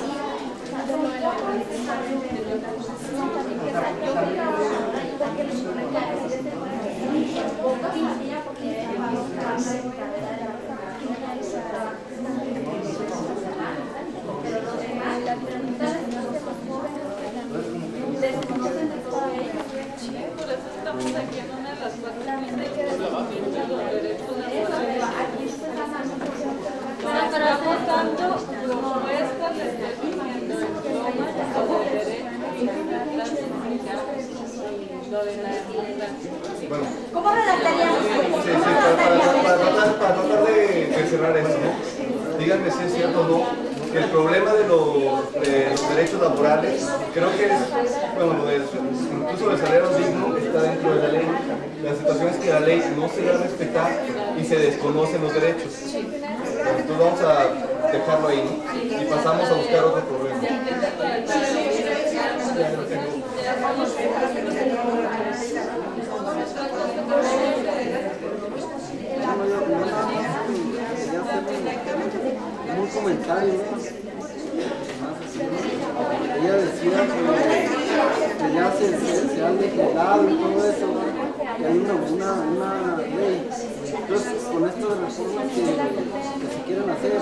por eso estamos aquí en una de las cosas que los derechos laborales. Estamos dando propuestas de definiendo el toma de derechos lo de la Bueno, ¿cómo redactaríamos? sí, para tratar de cerrar esto, ¿no? Díganme si es cierto o no, que el problema de los derechos laborales, creo que es, bueno, incluso el salario digno está dentro de la ley. La situación es que la ley no se da a respetar y se desconocen los derechos. Entonces vamos a dejarlo ahí, ¿no? Y pasamos a buscar otro problema. Un comentario, ¿no? Ella decía que ya se han legislado y todo eso, ¿no? Que hay una ley. Entonces, con esto de reformas que se quieren hacer,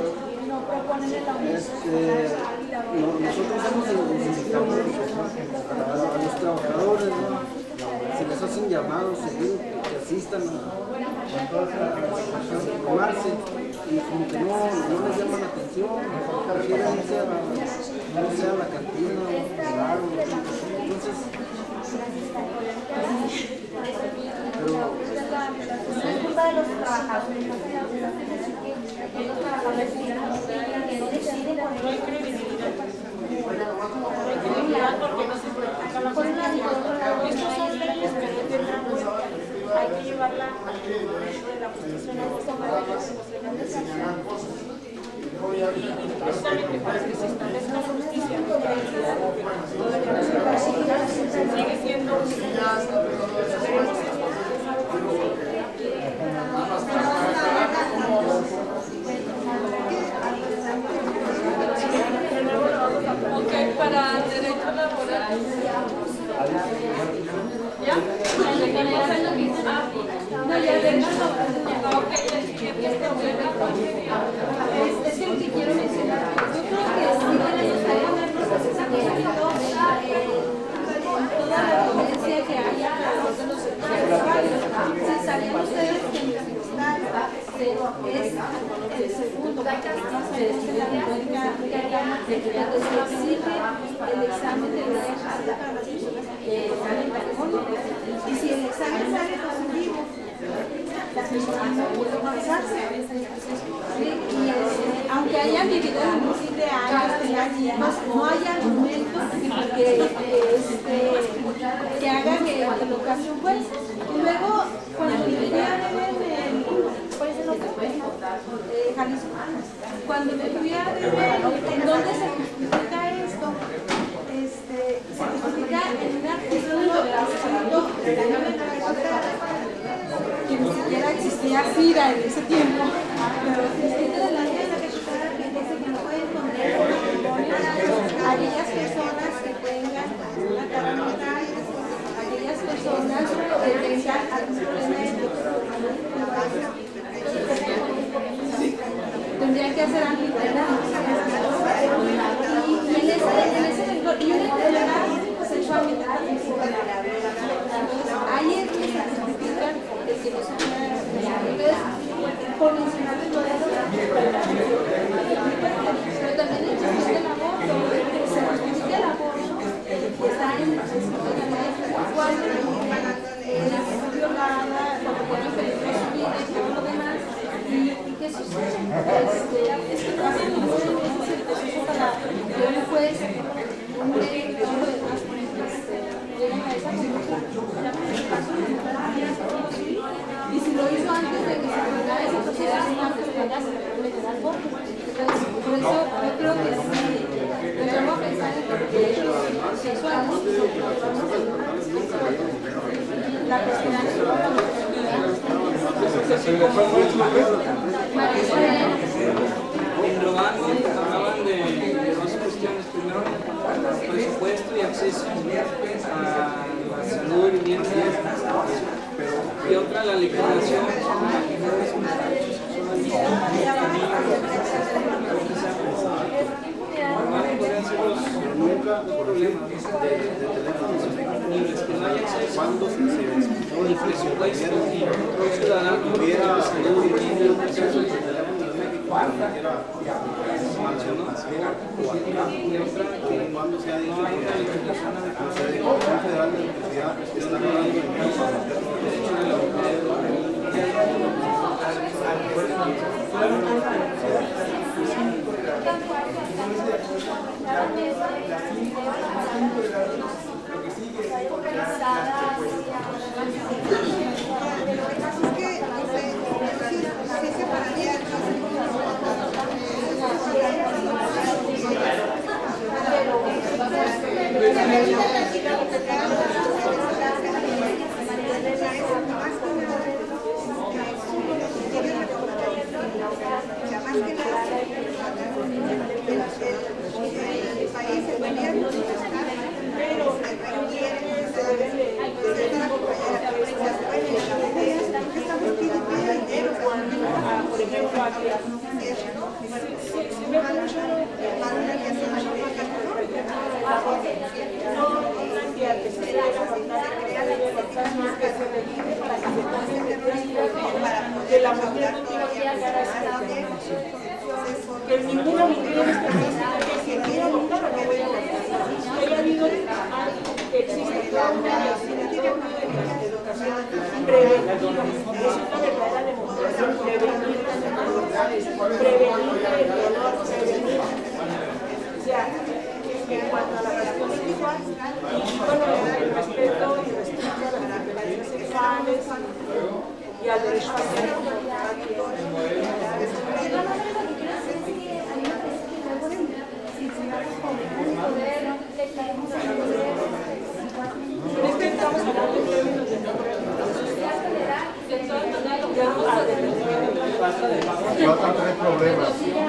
nosotros hemos invitado a los trabajadores, ¿no? Se les hacen llamados seguidos que asistan a informarse y como que no les llaman la atención, prefieren irse a la cantina o a bar, entonces pero es culpa de los trabajadores, los trabajadores que no deciden No hay credibilidad. No hay credibilidad porque no se practican por un lado y por otro lado. Estos son leyes que no tendrán cuenta. Hay que llevarla al Congreso de la Justicia Nacional precisamente para que se establezca justicia. Sigue siendo ok, para derecho laboral. ¿Ya? No, ya derecho laboral. Ok, el siguiente es Es lo que quiero mencionar. Yo creo que sí tenemos que toda la violencia que haya si salen ustedes que necesitan es el segundo que se exige la República Mexicana de que se exige el examen de derechos para las personas que salen matrimonio y si el examen sale positivo las personas no pueden pasarse. Aunque hayan vivido en un fin de años, tengan hijos, no hay argumentos que hagan que la educación pues. Y luego, cuando vivía en Jalisco, cuando me fui a beber, ¿en dónde se justifica esto? Se justifica en un artículo del año 94, que ni siquiera existía SIDA en ese tiempo, pero existe del año 94 que dice que no pueden poner matrimonio a aquellas personas que tengan una carrera, aquellas personas que tengan algún problema tendrían que hacer algo y en ese renglón y una enfermedad sexualmente transmisible. Hay que se justifican de que no se pueden entonces por mencionar el modelo pero también el caso del aborto se justifica el aborto que está en el cuando la mujer violada cuando pone en peligro su vida y todo lo demás y qué sucede es que no hace ningún proceso para que un juez un médico y todo lo demás lleguen a esa conclusión y si lo hizo antes de que se fuera Hablaban de dos cuestiones. Primero, presupuesto y acceso a la salud, vivienda, y otra, la liquidación. Podrían ser los problemas disponibles, que no haya acceso ni presupuesto ni control ciudadano de la salud, vivienda, educación. Y otra, que no hay una limitación que la mujer no tiene que llegar a que ninguna mujer que quiera votar no voy a votar. Que haya habido existe una educación preventiva. Es una verdadera democracia preventiva. Prevenir el dolor, prevenir. O sea, en cuanto a la cuestión sexual, y bueno, el respeto a las libertades sexuales y al derecho a ser estamos hablando en términos de faltan tres problemas.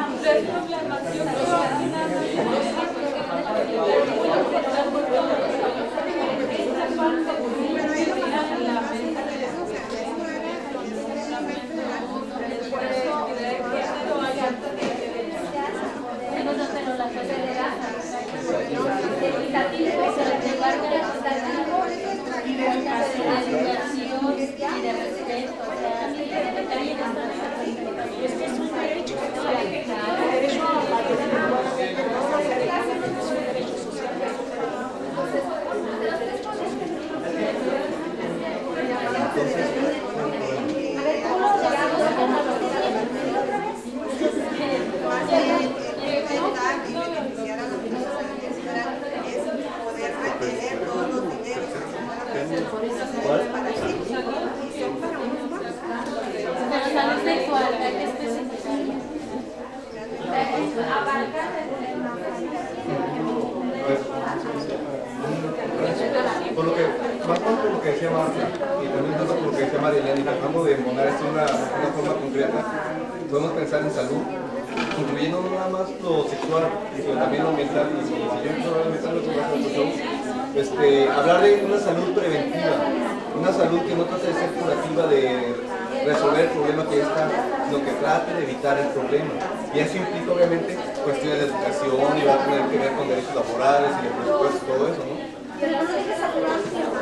Por lo que, más por lo que decía Marta y también tanto por lo que decía Marilena, y tratando de embonar esto de una forma concreta, podemos pensar en salud, incluyendo no nada más lo sexual, sino también lo ambiental, y si yo probablemente lo que va a hacer hablar de una salud preventiva, una salud que no trate de ser curativa, de resolver el problema que está, sino que trate de evitar el problema. Y eso implica obviamente cuestiones de educación y va a tener que ver con derechos laborales y de presupuesto y todo eso, ¿no? Pero no dejes a tu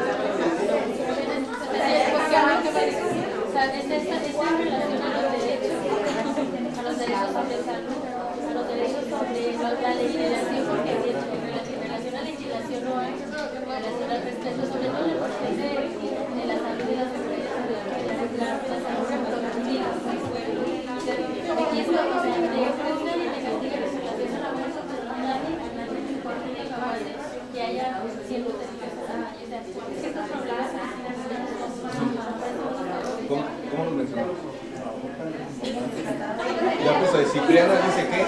a los derechos sobre salud, a los derechos sobre la legislación, porque en relación a la legislación no hay, en relación al respeto sobre todo la cuestión de la salud de las mujeres, de la salud reproductiva. Aquí estamos en una negativa de relación a la muerte, pero nadie importa ni favorece que haya ciertos derechos a la mujer. Estos problemas ¿Cómo lo mencionamos? Ya pues Cipriana dice que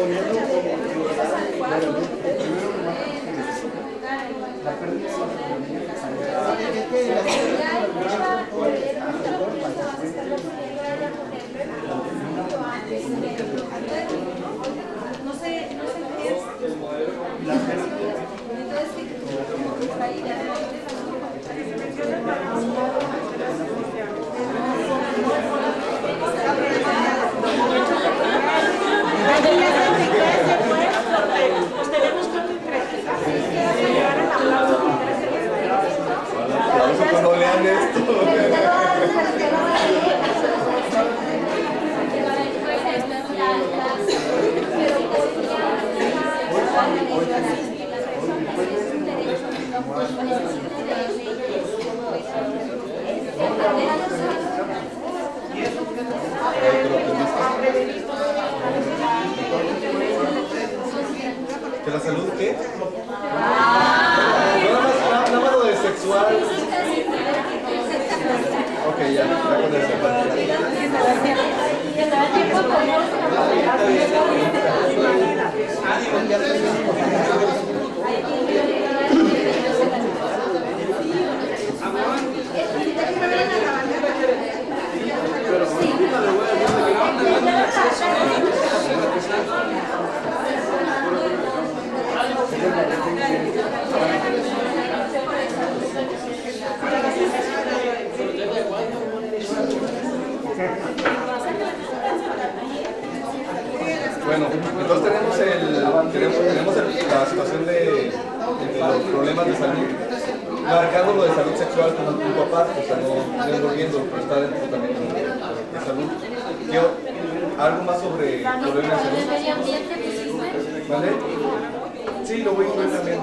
Cuando lean esto. ¿Que la salud qué? Nada más lo de sexual. Ok, ya con eso. Bueno, entonces tenemos la situación de los problemas de salud, marcando lo de salud sexual como un punto aparte, o sea, no envolviendo, pero está dentro también de salud. ¿Algo más sobre problemas de salud? ¿Vale? Sí, lo voy a incluir también.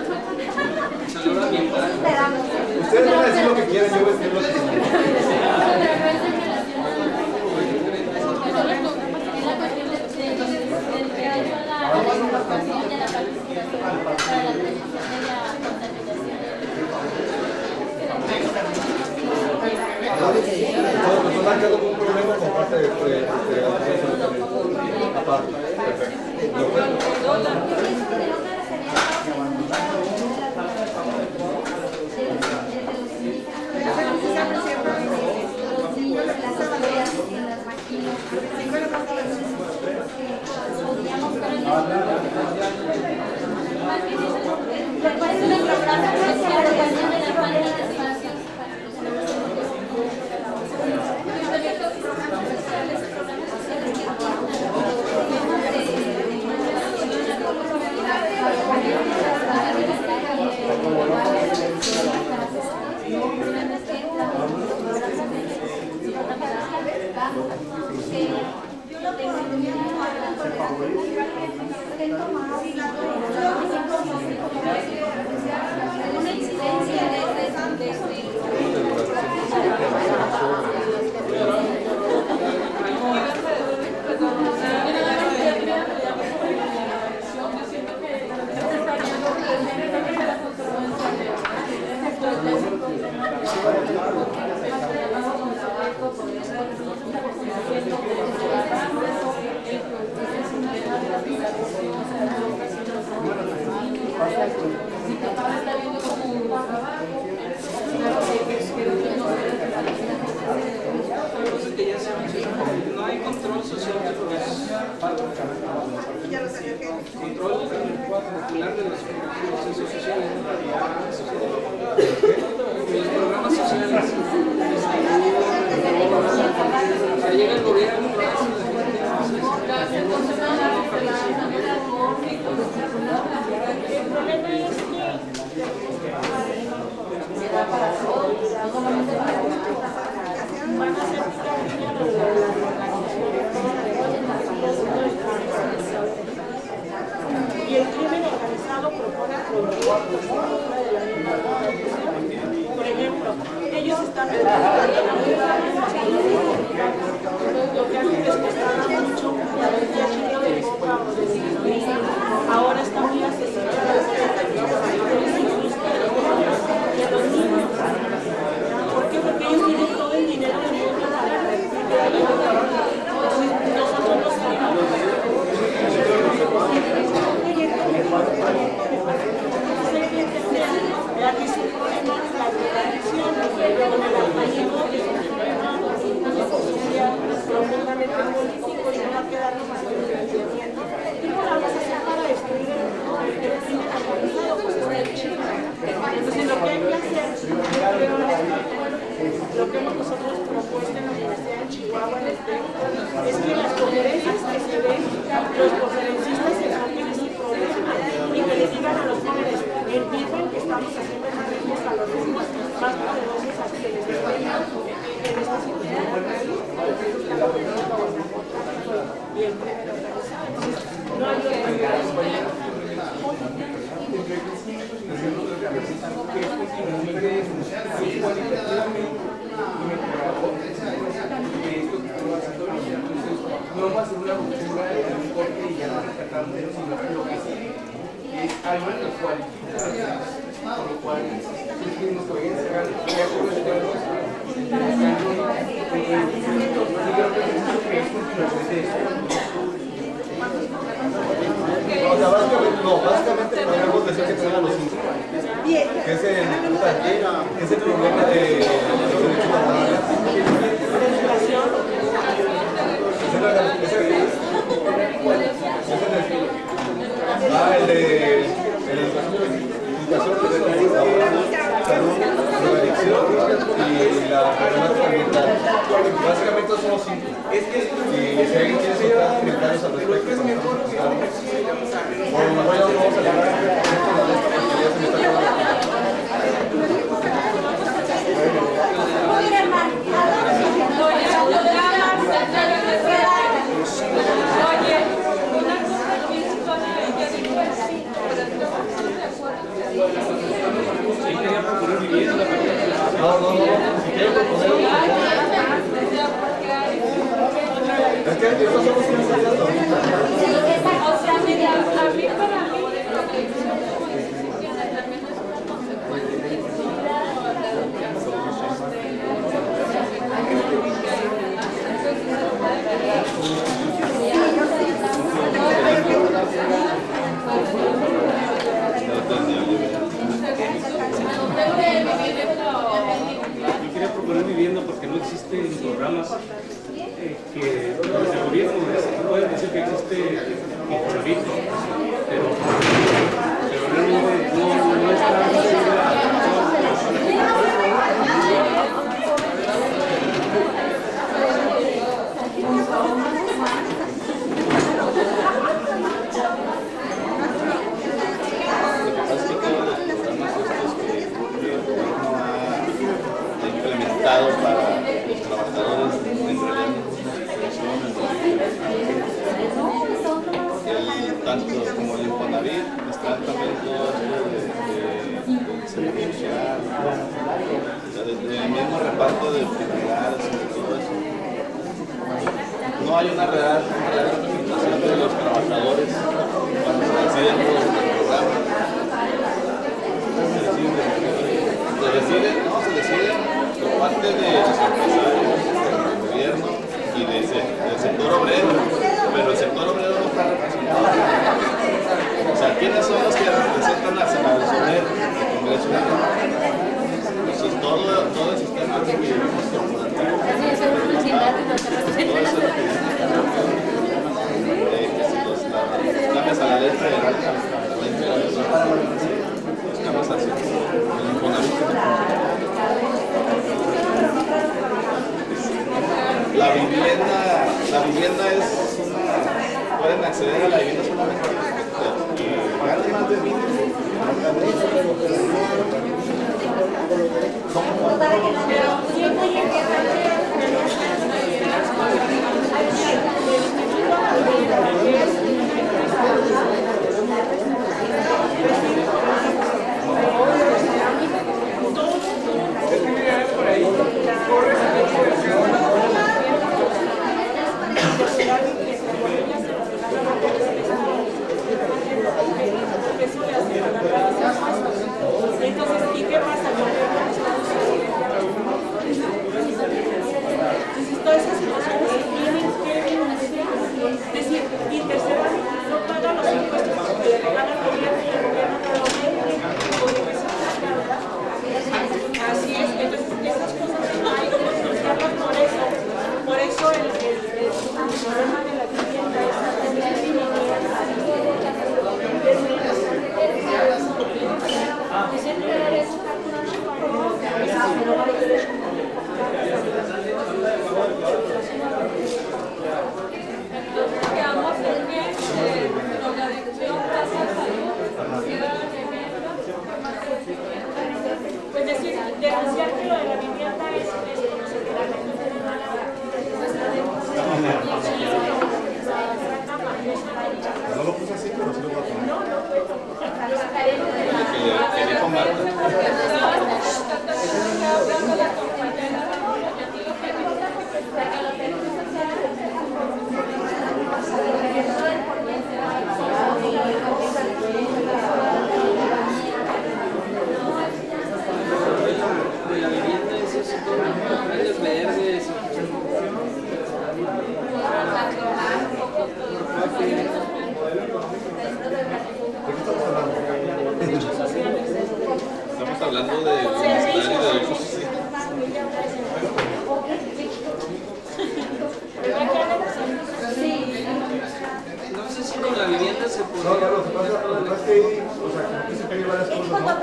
Ustedes van a decir lo que quieren, yo voy a decir lo que quieren. ¿No han quedado algún problema con parte de la aparte? No hay control social de los control popular de los procesos sociales, los programas sociales. O sea, llega el gobierno, y el crimen organizado propone prohibir la político y no va a quedar nomás con el planteamiento. ¿Y cómo la vamos a hacer para destruir el crimen organizado? Pues está en Chile. Entonces lo que hay que hacer, yo creo, lo que hemos nosotros propuesto en la Universidad de Chihuahua en el TEC, es que las conferencias que se den, los conferencistas se enfoquen en su problema y que le digan a los jóvenes, entienden que estamos haciendo mecanismos a los ritmos más poderosos a que les estén en esta situación del país, y el crimen organizado. Entonces, no hay no vamos a hacer una ruptura en un corte y ya no rescatamos, sino que lo que sigue es algo que cualifica las cosas, por lo cual es que nos vayan cerrando ya con los temas básicamente podemos decir que tengan los 5, que es el problema de los derechos laborales. El de educación, salud, drogadicción y la problemática ambiental. Básicamente son los 5. Es que si alguien quiere soltar comentarios al respecto, vamos a llegar a es que estos somos Yo quería proponer vivienda porque no existen programas que desde el gobierno pueden decir que existe Infonavit, pero realmente no está para los trabajadores en realidad tanto como el Infonavit, está también todo esto de servicio social, desde el mismo reparto de utilidades y todo eso. No hay una real representación de los trabajadores cuando se deciden por el programa. Se decide por parte de los empresarios, del gobierno y del sector obrero, pero el sector obrero no está representado. O sea, ¿quiénes son los que representan al Senado Obrero, el Congreso Nacional? Entonces, todo el sistema que vivimos corporativo, los cambios a la ley federal, los cambios al La vivienda es una, pueden acceder a la vivienda solamente y ganen más de 1000. Entonces, ¿y qué pasa? Entonces, todas esas situaciones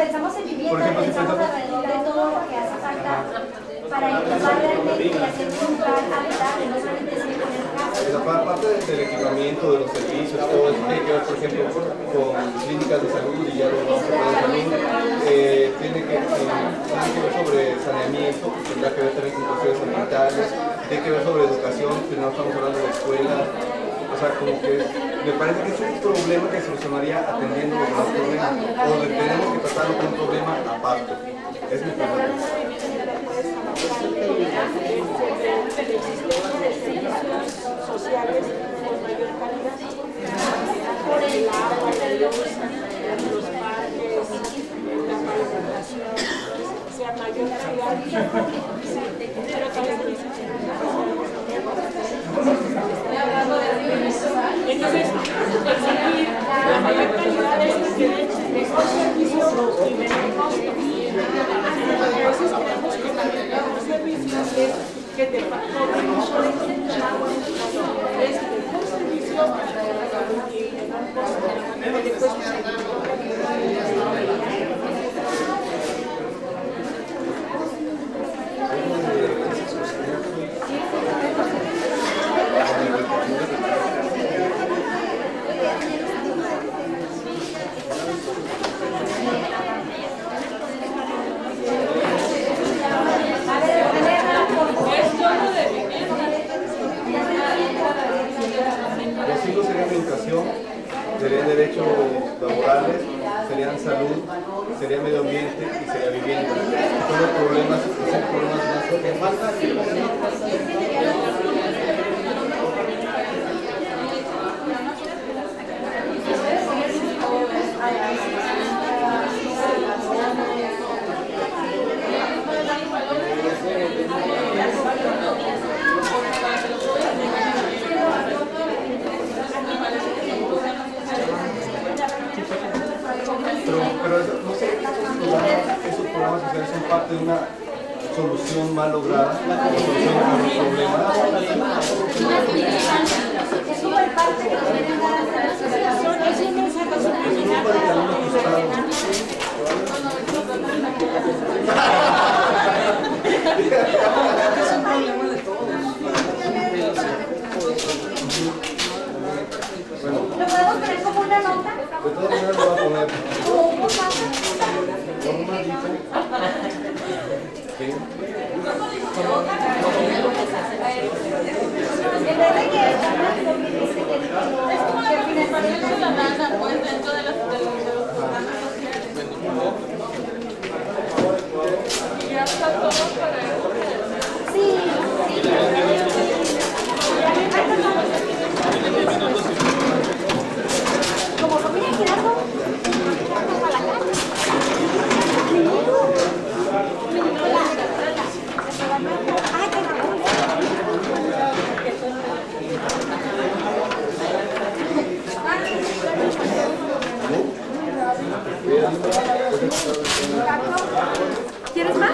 pensamos en vivienda, pensamos alrededor de todo lo que hace falta para innovar realmente y hacer un lugar habitable, no solamente decir poner casas. Aparte del equipamiento, de los servicios, todo eso tiene que ver, por ejemplo, con clínicas de salud y ya los de salud, tiene que ver sobre saneamiento, tendrá que ver también con cuestiones ambientales, tiene que ver sobre educación, que no estamos hablando de escuela, o sea, como que me parece que es un problema que solucionaría atendiendo los demás problemas, o tenemos que tratarlo como un problema aparte. Es mi problema. El sistema de servicios sociales con mayor calidad, por el agua, la luz, los parques, la pavimentación, o sea, mayor calidad. Pero también entonces, conseguir la mayor calidad es que den mejor servicio y menor costo. Porque a veces tenemos que manejar los servicios que te cobran un solo chavo. Es mejor servicio y menor costo. Porque cuesta Los hijos serían educación, serían derechos laborales, serían salud, sería medio ambiente y sería vivienda. Son los problemas más que faltan. Pero no sé, esos programas sociales son parte de una solución mal lograda, solución a los problemas. Es súper parte que nos vienen dando las asociaciones. Es un mensaje subliminal para los Es un problema de todos. ¿Lo podemos poner como una nota? De todas maneras lo voy a poner. En vez de que financiamiento ciudadana, pues dentro de los ya está todo para eso. Sí, como familia girando para la casa. ¿Quieres más?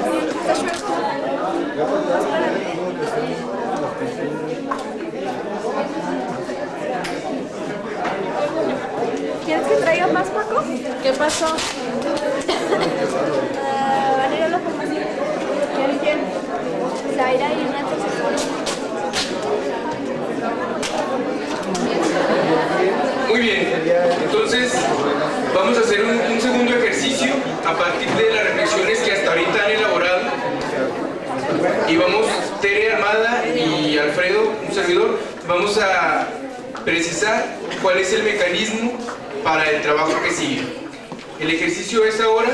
¿Quieres que traiga más, Paco? ¿Qué pasó? Van a ir a la farmacia. ¿Quién? Zaira y Nancy. Muy bien, entonces vamos a hacer un segundo ejercicio a partir de las reflexiones que hasta ahorita han elaborado y vamos, Tere Armada y Alfredo, un servidor, vamos a precisar cuál es el mecanismo para el trabajo que sigue. El ejercicio es ahora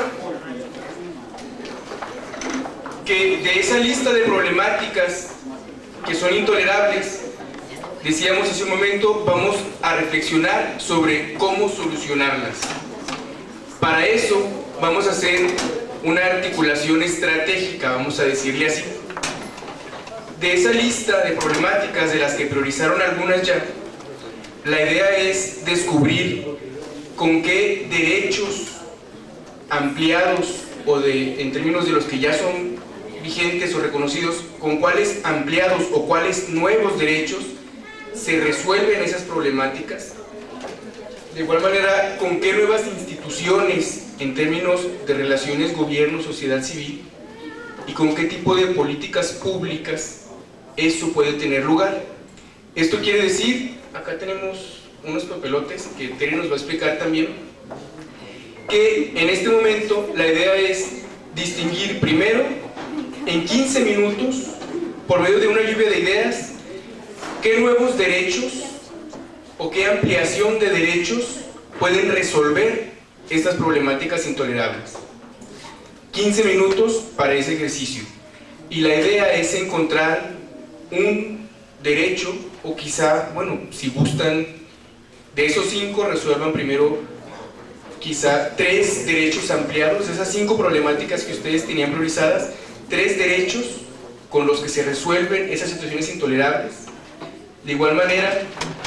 que de esa lista de problemáticas que son intolerables, decíamos hace un momento, vamos a reflexionar sobre cómo solucionarlas. Para eso vamos a hacer una articulación estratégica, vamos a decirle así. De esa lista de problemáticas de las que priorizaron algunas ya, la idea es descubrir con qué derechos ampliados o en términos de los que ya son vigentes o reconocidos, con cuáles ampliados o cuáles nuevos derechos se resuelven esas problemáticas. De igual manera, ¿con qué nuevas instituciones en términos de relaciones gobierno-sociedad civil y con qué tipo de políticas públicas eso puede tener lugar? Esto quiere decir, acá tenemos unos papelotes que Tere nos va a explicar también, que en este momento la idea es distinguir primero, en 15 minutos, por medio de una lluvia de ideas, qué nuevos derechos o qué ampliación de derechos pueden resolver estas problemáticas intolerables. 15 minutos para ese ejercicio. Y la idea es encontrar un derecho, o quizá, bueno, si gustan, de esos 5 resuelvan primero quizá 3 derechos ampliados, esas 5 problemáticas que ustedes tenían priorizadas, 3 derechos con los que se resuelven esas situaciones intolerables. De igual manera,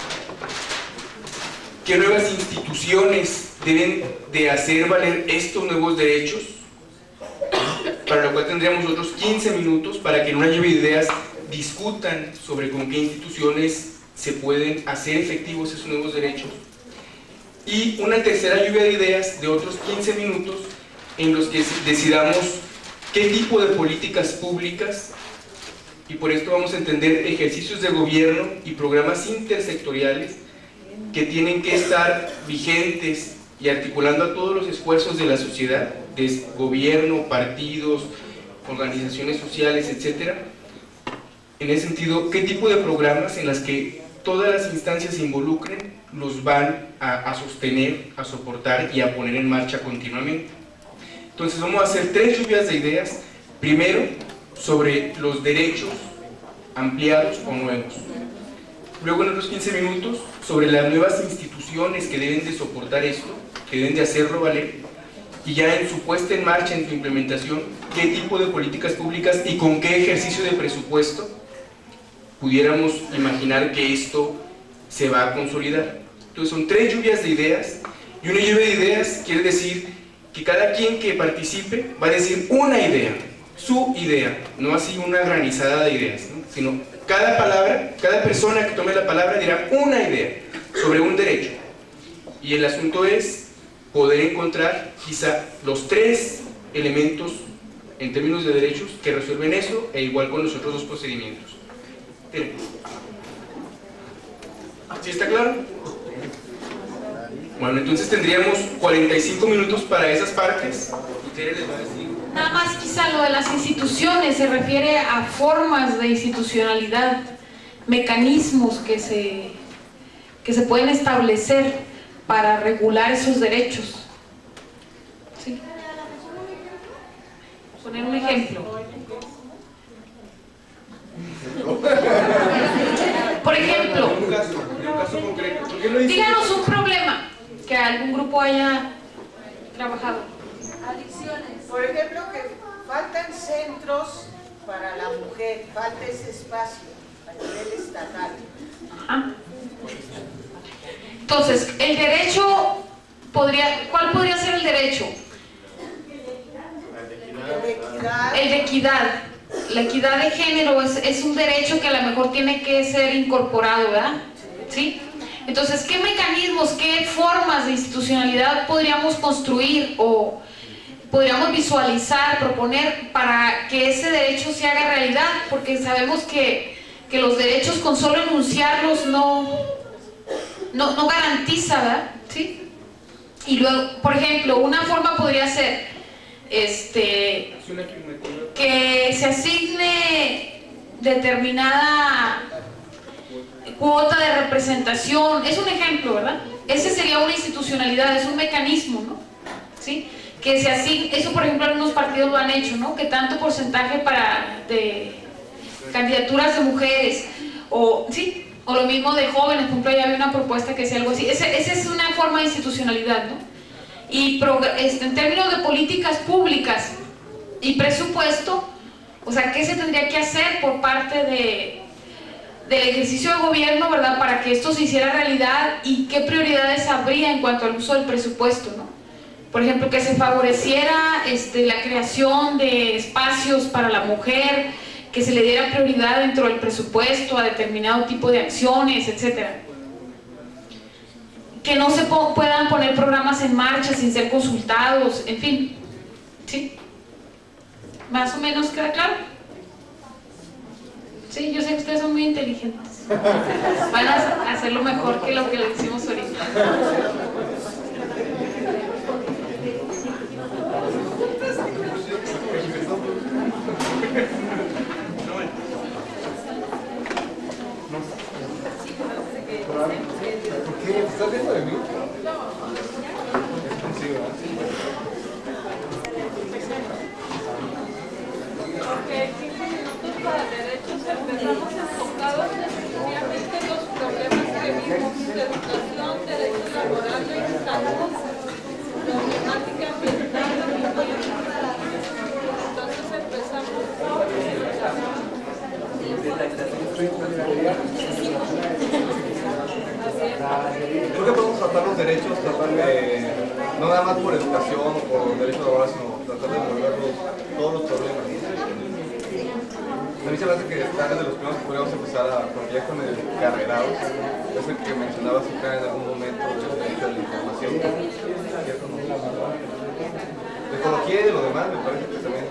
¿qué nuevas instituciones deben de hacer valer estos nuevos derechos? Para lo cual tendríamos otros 15 minutos para que en una lluvia de ideas discutan sobre con qué instituciones se pueden hacer efectivos esos nuevos derechos. Y una tercera lluvia de ideas de otros 15 minutos en los que decidamos qué tipo de políticas públicas, y por esto vamos a entender ejercicios de gobierno y programas intersectoriales que tienen que estar vigentes y articulando a todos los esfuerzos de la sociedad, de gobierno, partidos, organizaciones sociales, etc. En ese sentido, ¿qué tipo de programas en las que todas las instancias se involucren los van a sostener, a soportar y a poner en marcha continuamente? Entonces vamos a hacer 3 lluvias de ideas. Primero, sobre los derechos ampliados o nuevos. Luego, en otros 15 minutos, sobre las nuevas instituciones que deben de soportar esto, que deben de hacerlo valer, y ya en su puesta en marcha, en su implementación, qué tipo de políticas públicas y con qué ejercicio de presupuesto pudiéramos imaginar que esto se va a consolidar. Entonces son 3 lluvias de ideas, y una lluvia de ideas quiere decir que cada quien que participe va a decir una idea, su idea, no así una granizada de ideas, ¿no? Sino cada palabra, cada persona que tome la palabra dirá una idea sobre un derecho. Y el asunto es poder encontrar quizá los 3 elementos en términos de derechos que resuelven eso, e igual con los otros 2 procedimientos. ¿Sí está claro? Bueno, entonces tendríamos 45 minutos para esas partes. Y Tere les va a decir. Nada más, quizá lo de las instituciones se refiere a formas de institucionalidad, mecanismos que se pueden establecer para regular esos derechos. ¿Sí? Poner un ejemplo. Por ejemplo, díganos un problema que algún grupo haya trabajado. Adicciones. Por ejemplo, que faltan centros para la mujer, falta ese espacio a nivel estatal. Ajá. Entonces, el derecho ¿cuál podría ser el derecho? El de equidad. La equidad de género es un derecho que a lo mejor tiene que ser incorporado, ¿verdad? ¿Sí? Entonces, ¿qué mecanismos, qué formas de institucionalidad podríamos construir o podríamos visualizar, proponer para que ese derecho se haga realidad? Porque sabemos que los derechos con solo enunciarlos no garantiza, ¿verdad? ¿Sí? Y luego, por ejemplo, una forma podría ser que se asigne determinada cuota de representación. Es un ejemplo, ¿verdad? Ese sería una institucionalidad, es un mecanismo, ¿no? ¿Sí? Que se asigne, eso por ejemplo algunos partidos lo han hecho, ¿no? Que tanto porcentaje de candidaturas de mujeres, o sí, o lo mismo de jóvenes. Por ejemplo, ya había una propuesta que decía algo así. Esa es una forma de institucionalidad, ¿no? Y en términos de políticas públicas y presupuesto, o sea, ¿qué se tendría que hacer por parte del ejercicio de gobierno, ¿verdad?, para que esto se hiciera realidad, y qué prioridades habría en cuanto al uso del presupuesto, ¿no? Por ejemplo, que se favoreciera la creación de espacios para la mujer, que se le diera prioridad dentro del presupuesto a determinado tipo de acciones, etcétera. que no se puedan poner programas en marcha sin ser consultados, en fin. ¿Sí? ¿Más o menos queda claro? Sí, yo sé que ustedes son muy inteligentes. Van a hacerlo mejor que lo que le hicimos ahorita. ¿Por qué? ¿Estás viendo de mí? Porque 15 minutos para derechos empezamos enfocados exclusivamente en los problemas que vimos de educación, derechos laborales, salud, problemática ambiental, entonces empezamos Creo que podemos tratar los derechos, no nada más por educación o por derechos laborales, sino tratar de resolver todos los problemas. A mí se me hace que están desde los primeros que podríamos empezar porque ya con el carrerado, es el que mencionabas acá en algún momento, el derecho a la información. De ecología y de lo demás, me parece que también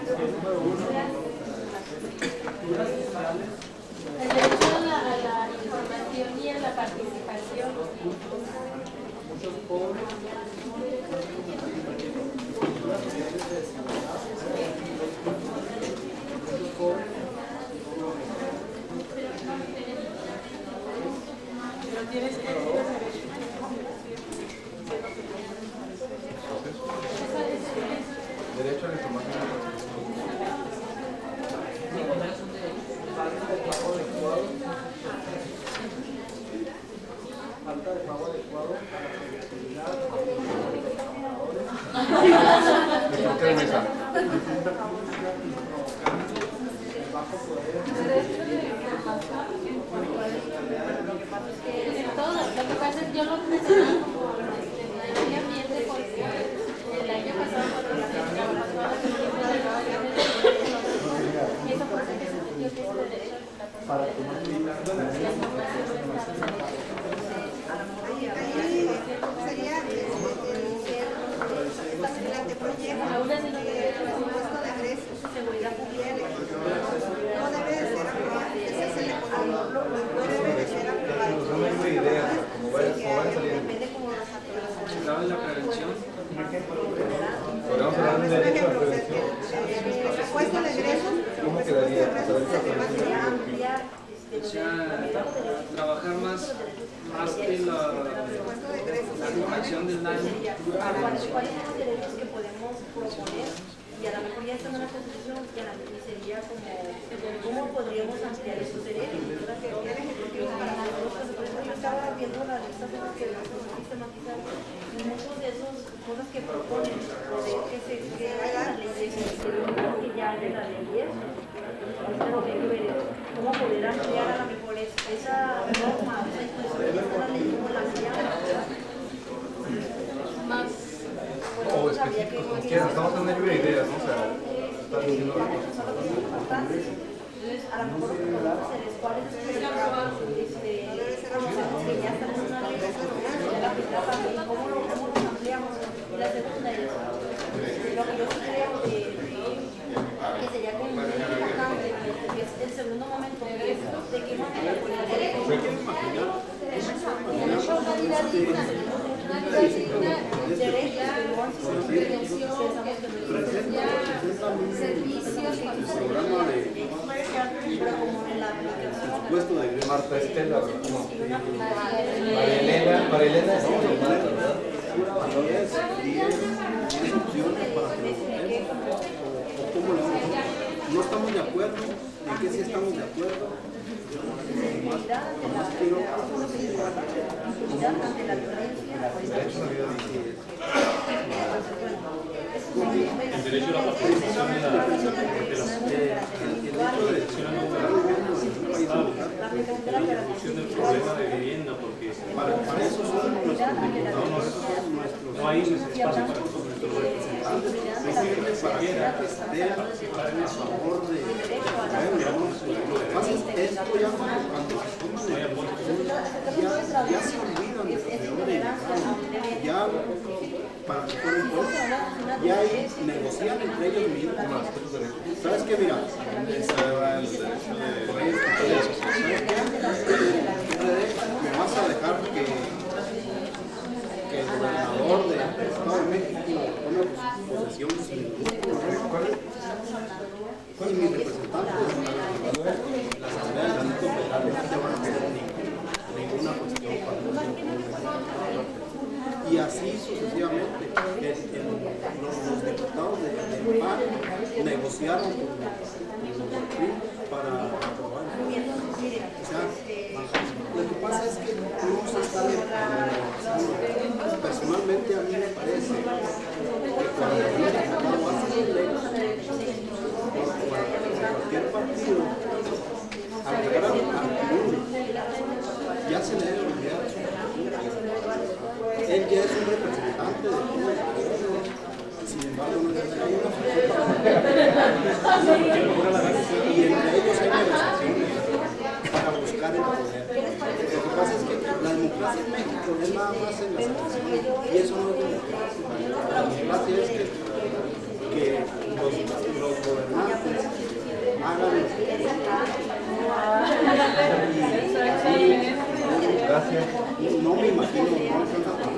El derecho a la información y a la participación. pero tienes que derecho a la información. Falta de pago adecuado a la productividad. Lo que pasa es que yo lo mencionaba como el medio ambiente porque el año pasado cuando la gente y eso pasa que se metió que es el derecho Para tomar sería el anteproyecto de presupuesto de egresos, seguridad pública. No debe de ser aprobado, ese es el económico, no debe de ser aprobado. No hay ideas, como van saliendo. Depende como las aprobaciones. ¿Sabes la prevención? Podríamos hablar de derecho a la prevención. El presupuesto de egresos, ¿Cómo quedaría? O sea, trabajar más que la corrección del daño. ¿Cuáles son los derechos que podemos proponer? Y a lo mejor ya están en la Constitución y a la mejor sería como cómo podríamos ampliar esos derechos. ¿Verdad? Que el Ejecutivo para nosotros, por ejemplo, yo estaba viendo la lista de las que sistematizar y muchos de esos cosas que proponen poder que se quede la ley de que ya de la ley 10. Pero que hay que ver cómo poder ampliar a lo mejor esa norma, esa disposición de la ley, como la ampliamos más. O específicos, como quieran, estamos en una lluvia de ideas, ¿no? O sea, están diciendo entonces, a lo mejor cuáles son los conocemos que ya están en una ley, cómo lo ampliamos y la segunda es lo que yo creo que sería como muy importante, que es el segundo momento, que es de qué manera poder supuesto de Marta Estela, no. María Elena es Marta, ¿verdad? No estamos de acuerdo, en qué sí estamos de acuerdo. Más quiero El derecho a la participación de la solución del problema de vivienda, porque para eso son nuestros diputados, no hay ese espacio para nuestros representantes. para que estén a favor de esto ya cuando se toman ya se olvidan de dónde llegaron. Ya, para que fueron todos, ya hay negocian entre ellos mismos. ¿Sabes qué? Mira, me vas a dejar que el gobernador del Estado de México tome posesión sin y mis representantes de la Asamblea de Delitos Federales no te van a hacer ninguna cuestión para y así sucesivamente. Los diputados del PAN negociaron con el PRI para aprobar. O sea, lo que pasa es que no se está personalmente a mí me parece que cuando el diputado hace leyes, cualquier partido, al llegar al uno, ya se le debe olvidar su partido. Él ya es un representante de todo el pueblo, sin embargo no es hay una y entre ellos hay negociaciones para buscar el poder. Lo que pasa es que la democracia en México es nada más en las elecciones y eso no es democracia. La democracia es que los gobernantes hagan gracias. No me imagino, no alcanza para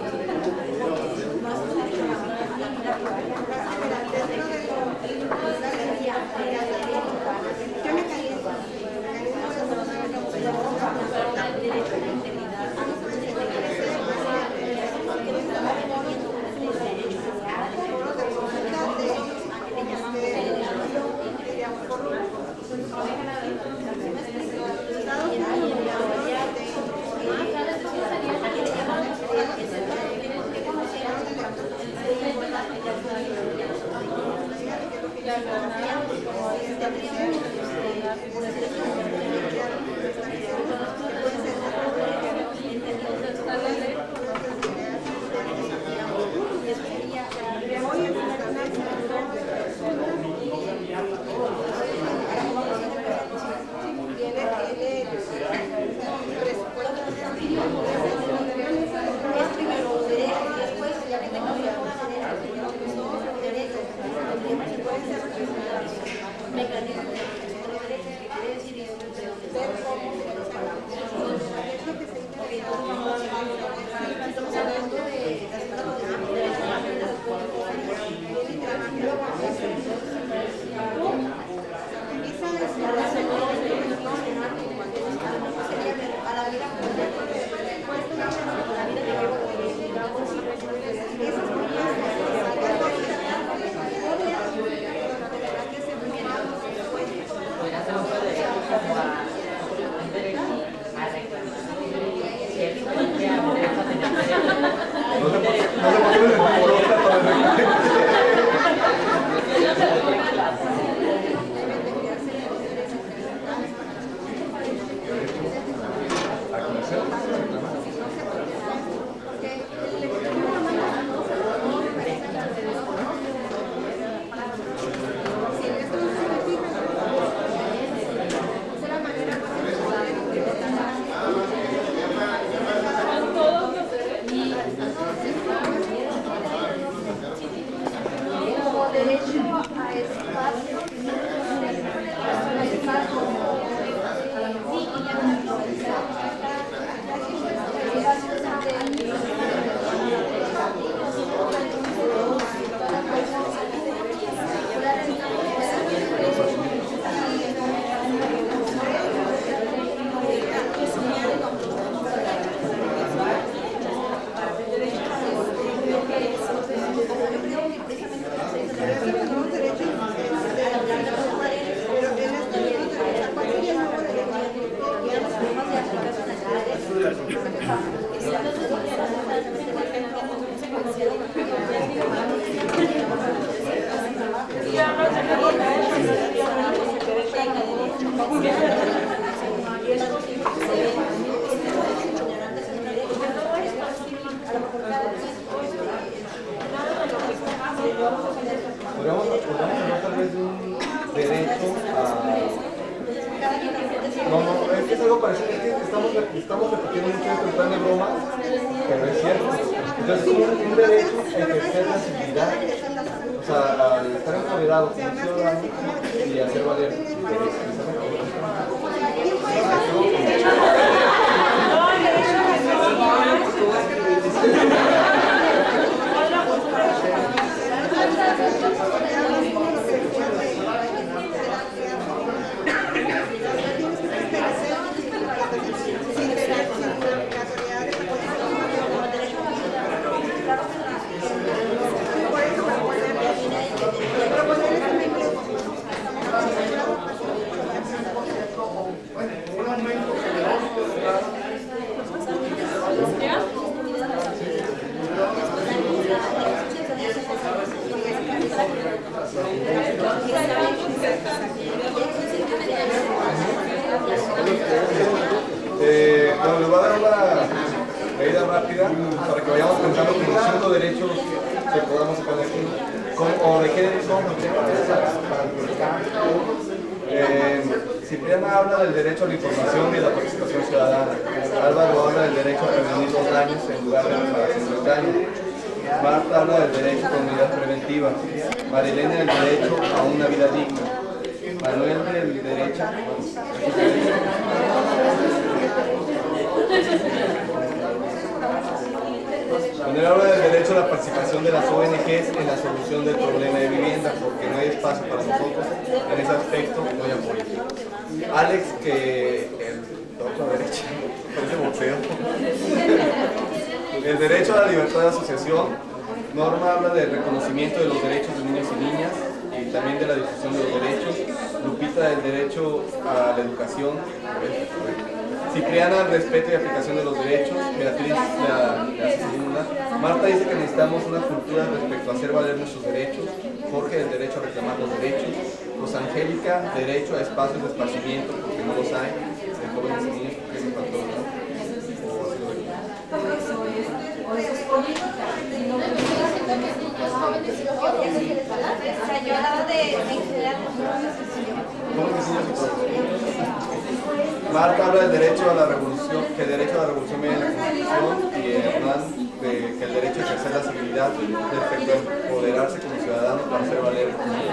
Podríamos hablar tal vez de un derecho a... No, es que algo parecido, es que estamos repitiendo mucho esto en plan de broma, pero es cierto. Entonces, un derecho a ejercer la civilidad, o sea, al estar empoderado como ciudadano y hacer valer Bueno, les voy a dar una medida rápida para que vayamos pensando con los 5 derechos que podamos poner aquí. O de qué derechos Cipriana habla del derecho a la información y la participación ciudadana. Álvaro habla del derecho a prevenir los daños en lugar de reparar los daños. Marta habla del derecho a comunidad preventiva. Marilena del derecho a una vida digna. Manuel del derecho. Manuel habla del derecho a la participación de las ONGs en la solución del problema de vivienda, porque no hay espacio para nosotros en ese aspecto, no hay apoyo. Alex, que el otro derecho, parece boxeo. El derecho a la libertad de asociación. Norma habla del reconocimiento de los derechos de niños y niñas y también de la difusión de los derechos. Lupita del derecho a la educación. Cipriana, el respeto y aplicación de los derechos. Beatriz, la segunda. Marta dice que necesitamos una cultura respecto a hacer valer nuestros derechos. Jorge, el derecho a reclamar los derechos. Rosangélica, derecho a espacios de esparcimiento, porque no los hay. De jóvenes y niños, porque es un factor, ¿no? Marta habla del derecho a la revolución, que el derecho a la revolución viene en la Constitución, y Hernán que el derecho a ejercer la civilidad respecto a empoderarse como ciudadano para hacer valer.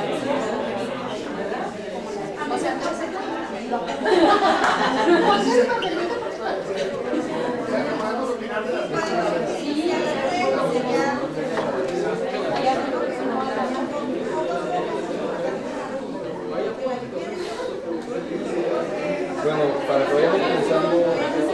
Bueno, para que vayamos pensando.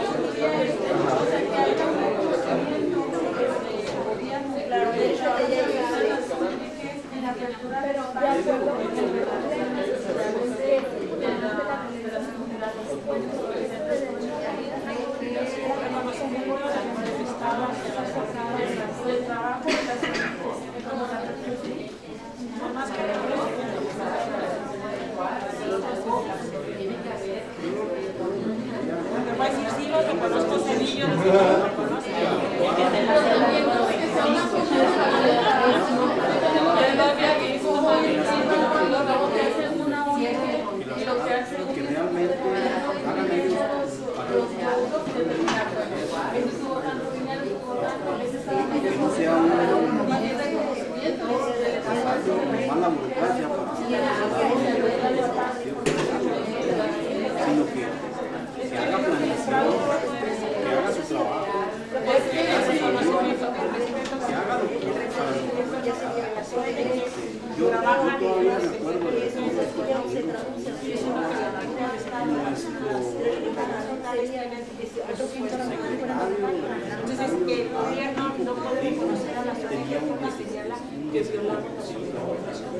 Entonces, el gobierno no puede reconocer a la sociedad porque señala que viola la Constitución.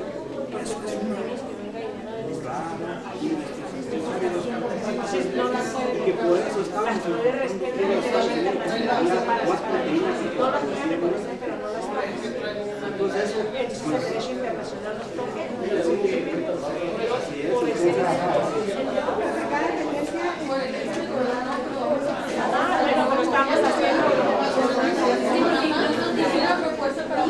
Entonces, no las puede respetar, no las puede reconocer, pero no las puede. Entonces, el derecho internacional nos protege. Bueno, pero estamos haciendo una propuesta para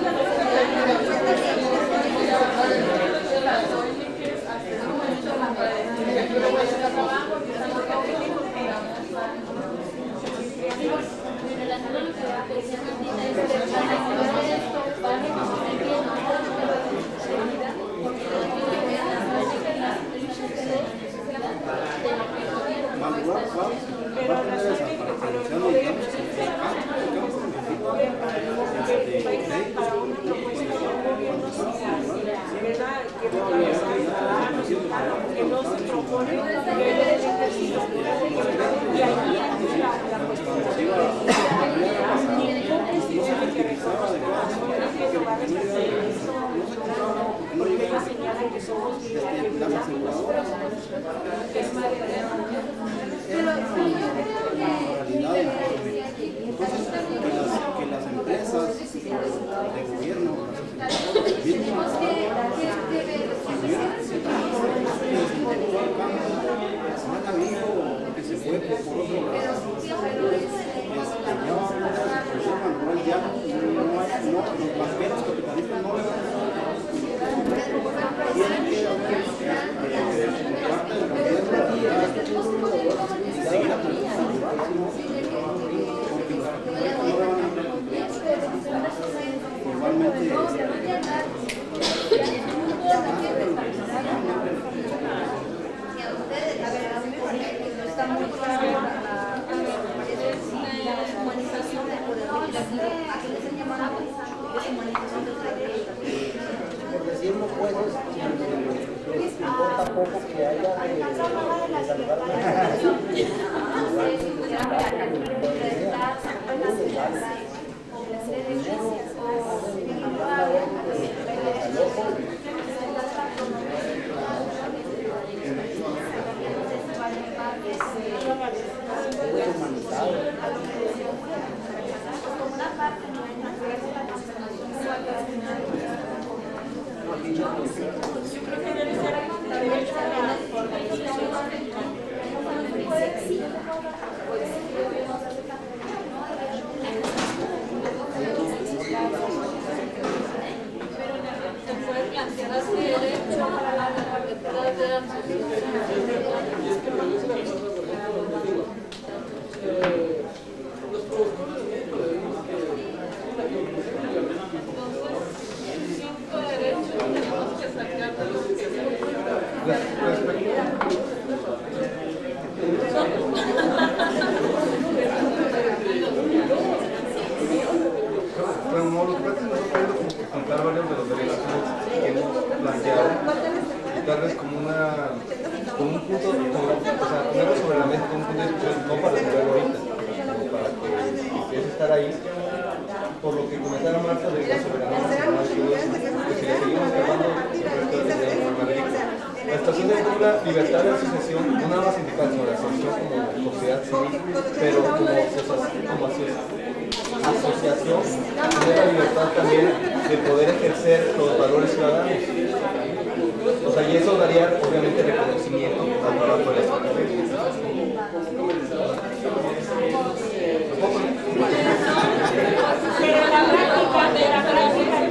que no se propone el ejercicio y ahí la cuestión que reconoce que va a responder eso, porque ella señala que somos que las empresas de gobierno han habido que se fue por otro lado. Los banqueros capitalistas no tienen que haber por parte del gobierno seguir apuntando igualmente. A ver, a mí me parece que no está muy claro la humanización del poder legislativo. ¿A qué le están llamando? Deshumanización del poder legislativo. Por decirlo, pues, les importa poco que haya yo creo que debe ser la derecha a la organización. Se puede plantear así derecho a la libertad de los productores de tenemos que sacar de los que Bueno, no, los platos nos han podido contemplar varios de los derechos que hemos planteado y tal vez como un punto, o sea, ponerlo sobre la mesa como un punto de discusión, no para resolverlo ahorita, sino para que empiece a estar ahí, por lo que comenzara marcha de la soberanía nacional y todo eso, que si le seguimos llamando la estación de la libertad de asociación, no nada más sindical, sino la asociación como sociedad civil, pero como asociación, tiene la libertad también de poder ejercer los valores ciudadanos. O sea, y eso daría obviamente reconocimiento al trabajo de la estrategia. Pero la práctica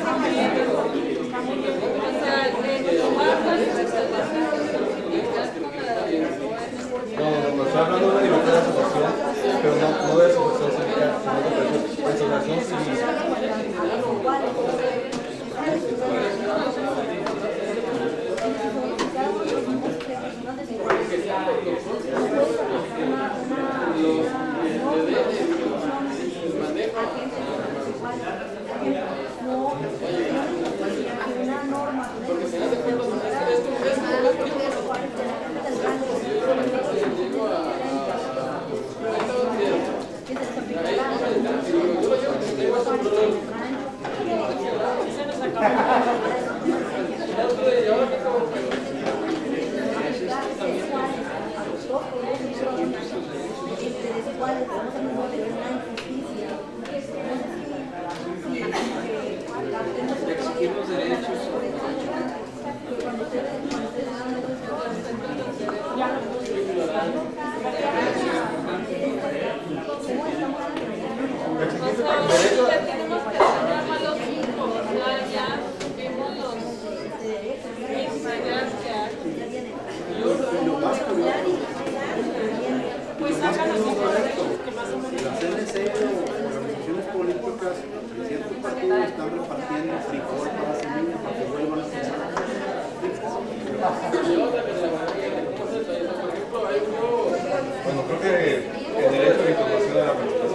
No, estoy hablando de una libertad de asociación, pero no de asociación sindical, sino de asociación civil. los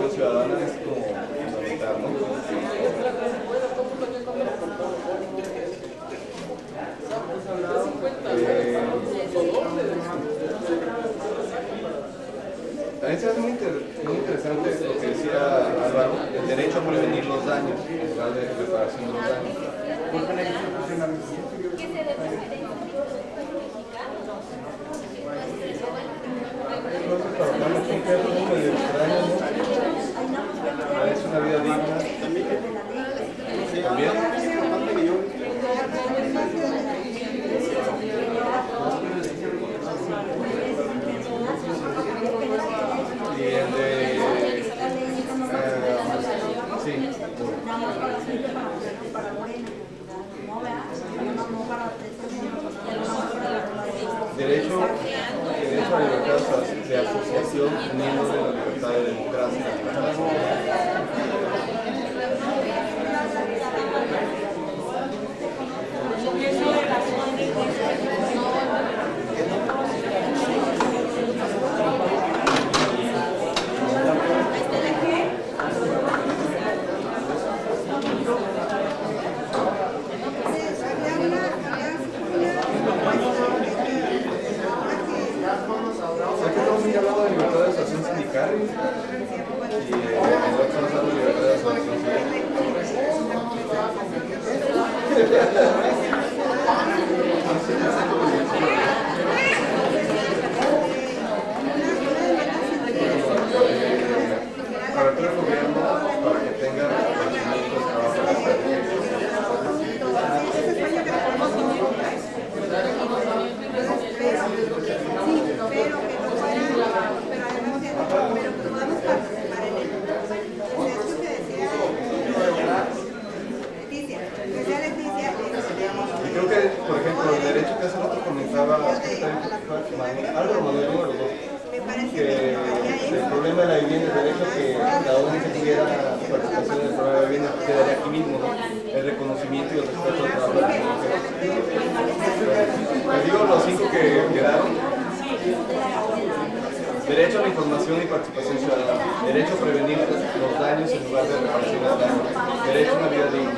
participación ciudadana es como fundamental, ¿no? También se hace muy interesante lo que decía Álvaro, el derecho a prevenir los daños, en lugar de reparación de los daños. Es una vida digna. También. Y el de sí. Derecho a libertad de asociación, miembros de la libertad de democracia. Aquí estamos muy hablando de libertad de asociación sindical y estamos hablando de libertad de asociación civil. Para todo el gobierno, para que tenga reconocimiento de trabajo de y creo que, por ejemplo, el derecho que hace rato comentaba Álvaro Manuel, uno de los dos, que el problema de la vivienda, el derecho que cada uno que tuviera participación en el programa de vivienda quedaría aquí mismo, ¿no? El reconocimiento y el respeto al trabajo de las mujeres. Les digo los 5 que quedaron. Derecho a la información y participación ciudadana. Derecho a prevenir los daños en lugar de reparación de daños. Derecho a una vida digna.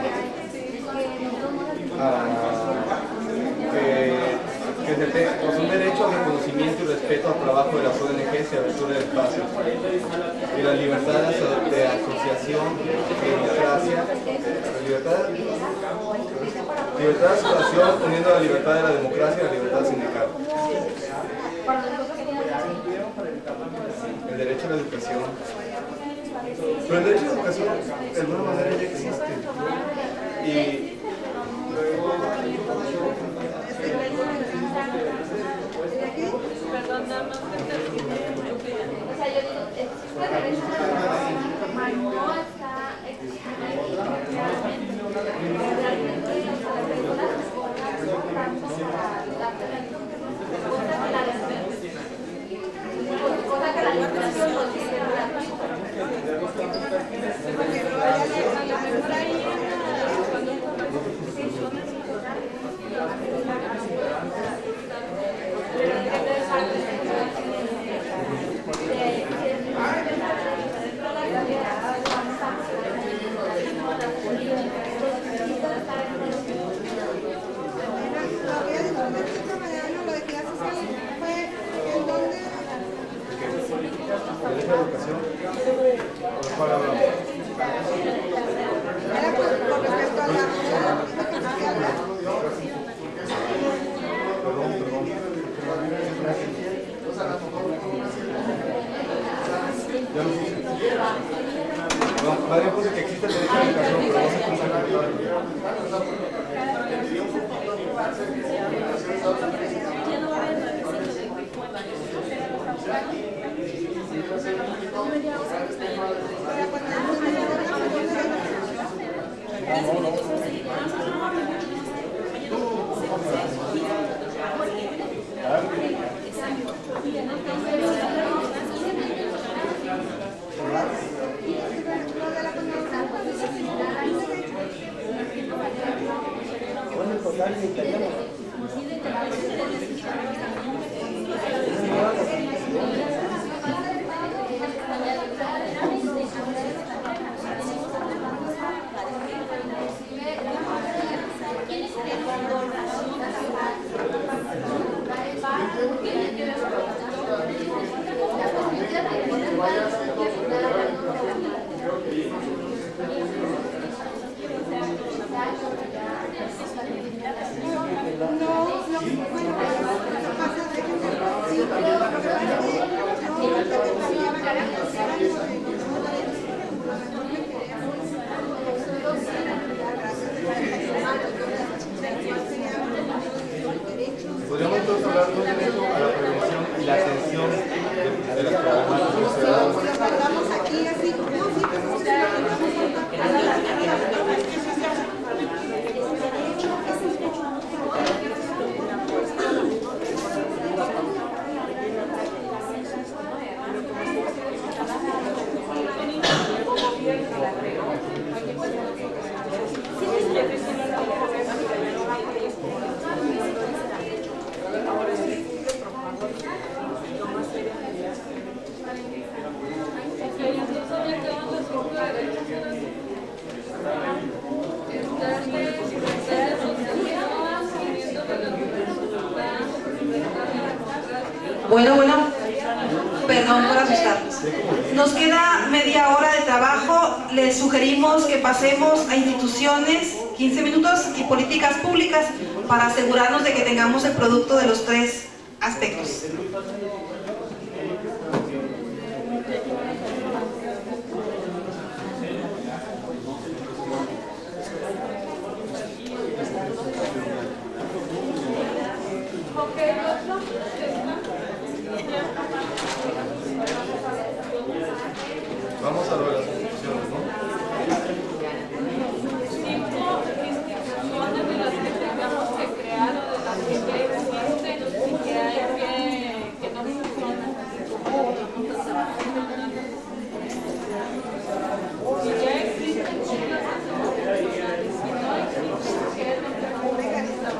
Pues un derecho al reconocimiento y respeto al trabajo de las ONGs y abertura de espacios. Y la libertad de asociación, democracia, libertad de asociación uniendo la libertad de la democracia y la libertad sindical. El derecho a la educación. Pero el derecho a la educación de alguna manera ya existe. Y Perdón, nada más que termine. O sea, yo digo, existe derecho a la educación, no está que existe el derecho a la educación, pero no se cumple Bueno, perdón por asustarlos. Nos queda media hora de trabajo. Les sugerimos que pasemos a instituciones, 15 minutos, y políticas públicas para asegurarnos de que tengamos el producto de los tres aspectos. Vamos a lo de las instituciones, ¿no? Instituciones de las que tengamos que crear o de las que ya existen y que hay que no funcionan. Si ya existen, ¿cómo las hacemos funcionar? Y si no existen, ¿qué es lo que vamos a hacer?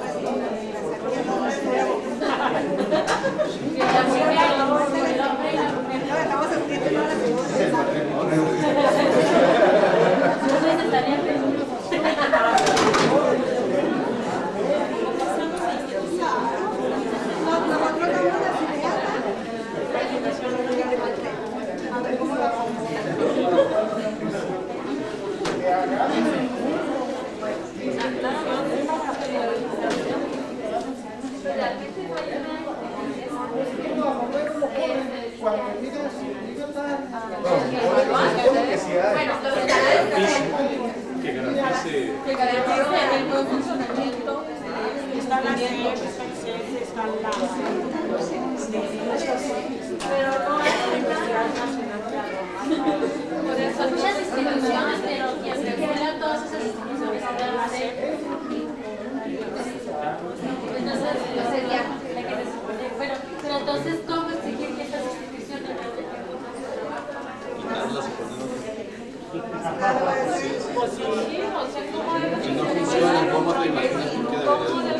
Que garantice el buen funcionamiento, están las están las pero no hay Universidad Nacional de Aroma. Por eso muchas instituciones, pero quien regula todas esas instituciones es la SEP. Entonces, sería la que bueno, pero entonces, ¿cómo exigir que estas instituciones pues sí, o sea, ¿cómo debe si no funciona, ¿cómo te imaginas que debería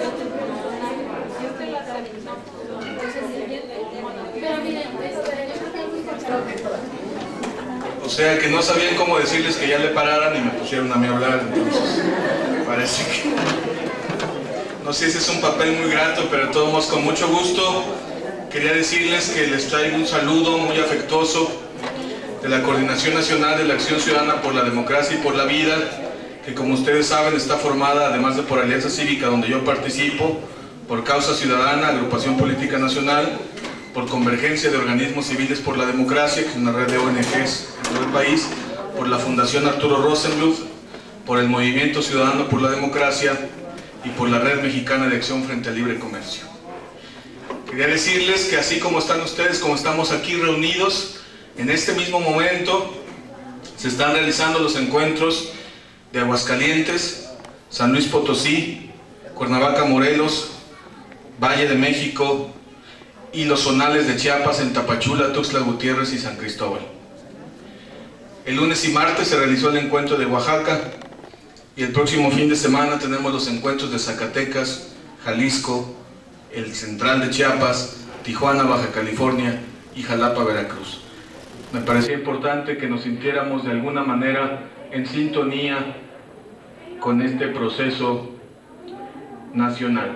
O sea que no sabían cómo decirles que ya le pararan y me pusieron a mí a hablar, entonces parece que... No sé si es un papel muy grato, pero de todos modos con mucho gusto quería decirles que les traigo un saludo muy afectuoso de la Coordinación Nacional de la Acción Ciudadana por la Democracia y por la Vida, que como ustedes saben está formada, además de por Alianza Cívica, donde yo participo, por Causa Ciudadana, Agrupación Política Nacional, por Convergencia de Organismos Civiles por la Democracia, que es una red de ONGs en todo el país, por la Fundación Arturo Rosenbluth, por el Movimiento Ciudadano por la Democracia y por la Red Mexicana de Acción Frente al Libre Comercio. Quería decirles que así como están ustedes, como estamos aquí reunidos, en este mismo momento se están realizando los encuentros de Aguascalientes, San Luis Potosí, Cuernavaca, Morelos, Valle de México y los zonales de Chiapas en Tapachula, Tuxtla Gutiérrez y San Cristóbal. El lunes y martes se realizó el encuentro de Oaxaca y el próximo fin de semana tenemos los encuentros de Zacatecas, Jalisco, el central de Chiapas, Tijuana, Baja California y Jalapa, Veracruz. Me parecía importante que nos sintiéramos de alguna manera en sintonía con este proceso nacional.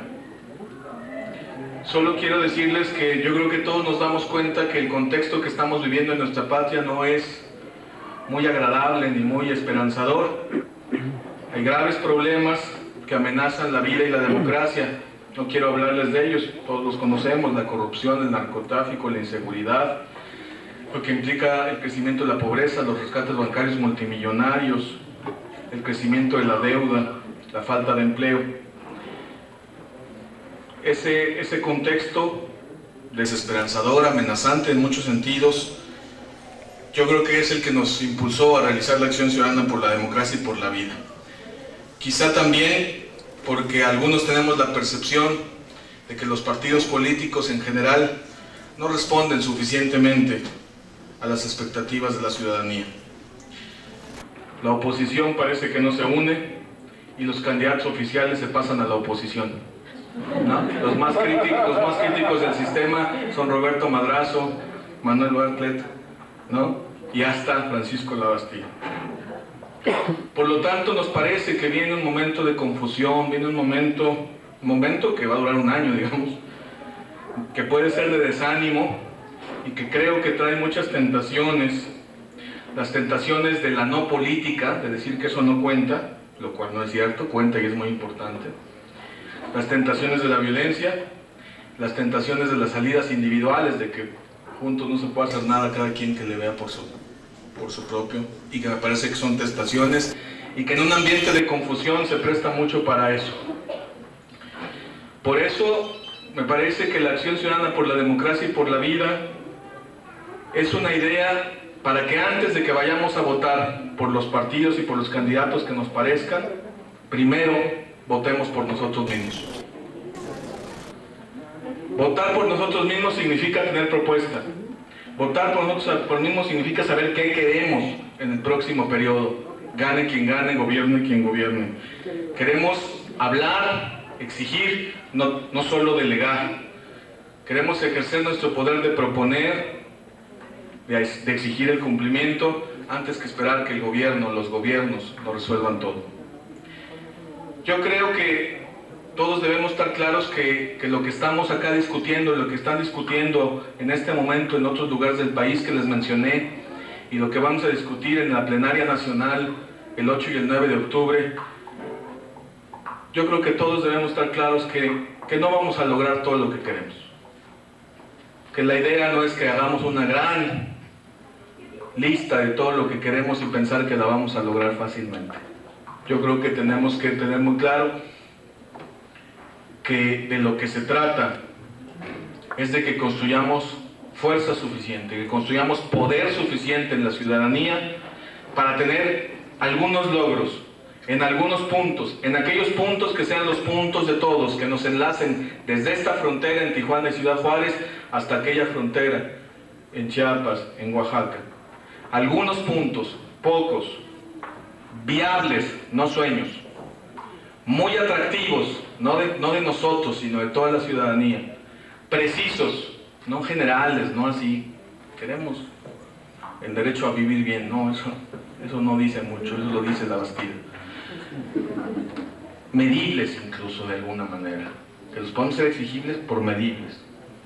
Solo quiero decirles que yo creo que todos nos damos cuenta que el contexto que estamos viviendo en nuestra patria no es muy agradable ni muy esperanzador. Hay graves problemas que amenazan la vida y la democracia. No quiero hablarles de ellos, todos los conocemos: la corrupción, el narcotráfico, la inseguridad, lo que implica el crecimiento de la pobreza, los rescates bancarios multimillonarios, el crecimiento de la deuda, la falta de empleo. Ese contexto desesperanzador, amenazante en muchos sentidos, yo creo que es el que nos impulsó a realizar la Acción Ciudadana por la Democracia y por la Vida. Quizá también porque algunos tenemos la percepción de que los partidos políticos en general no responden suficientemente a las expectativas de la ciudadanía. La oposición parece que no se une y los candidatos oficiales se pasan a la oposición, ¿no? Los más críticos del sistema son Roberto Madrazo, Manuel Bartlett, ¿no? Y hasta Francisco Labastida. Por lo tanto, nos parece que viene un momento de confusión, viene un momento que va a durar un año, digamos, que puede ser de desánimo y que creo que trae muchas tentaciones, las tentaciones de la no política, de decir que eso no cuenta, lo cual no es cierto, cuenta y es muy importante, las tentaciones de la violencia, las tentaciones de las salidas individuales, de que juntos no se puede hacer nada, cada quien que le vea por su propio, y que me parece que son tentaciones y que en un ambiente de confusión se presta mucho para eso. Por eso me parece que la Acción Ciudadana por la Democracia y por la Vida es una idea para que antes de que vayamos a votar por los partidos y por los candidatos que nos parezcan, primero votemos por nosotros mismos. Votar por nosotros mismos significa tener propuesta. Votar por nosotros mismos significa saber qué queremos en el próximo periodo. Gane quien gane, gobierne quien gobierne. Queremos hablar, exigir, no solo delegar. Queremos ejercer nuestro poder de proponer, de exigir el cumplimiento, antes que esperar que el gobierno, los gobiernos, nos resuelvan todo. Yo creo que todos debemos estar claros que lo que estamos acá discutiendo, lo que están discutiendo en este momento en otros lugares del país que les mencioné, y lo que vamos a discutir en la plenaria nacional el 8 y el 9 de octubre, yo creo que todos debemos estar claros que no vamos a lograr todo lo que queremos. Que la idea no es que hagamos una gran lista de todo lo que queremos y pensar que la vamos a lograr fácilmente. Yo creo que tenemos que tener muy claro que de lo que se trata es de que construyamos fuerza suficiente, que construyamos poder suficiente en la ciudadanía para tener algunos logros, en algunos puntos, en aquellos puntos que sean los puntos de todos, que nos enlacen desde esta frontera en Tijuana y Ciudad Juárez hasta aquella frontera en Chiapas, en Oaxaca. Algunos puntos, pocos, viables, no sueños, muy atractivos, no de nosotros, sino de toda la ciudadanía, precisos, no generales, no así, queremos el derecho a vivir bien, no, eso no dice mucho, eso lo dice la Bastida. Medibles incluso de alguna manera, que los podemos ser exigibles por medibles.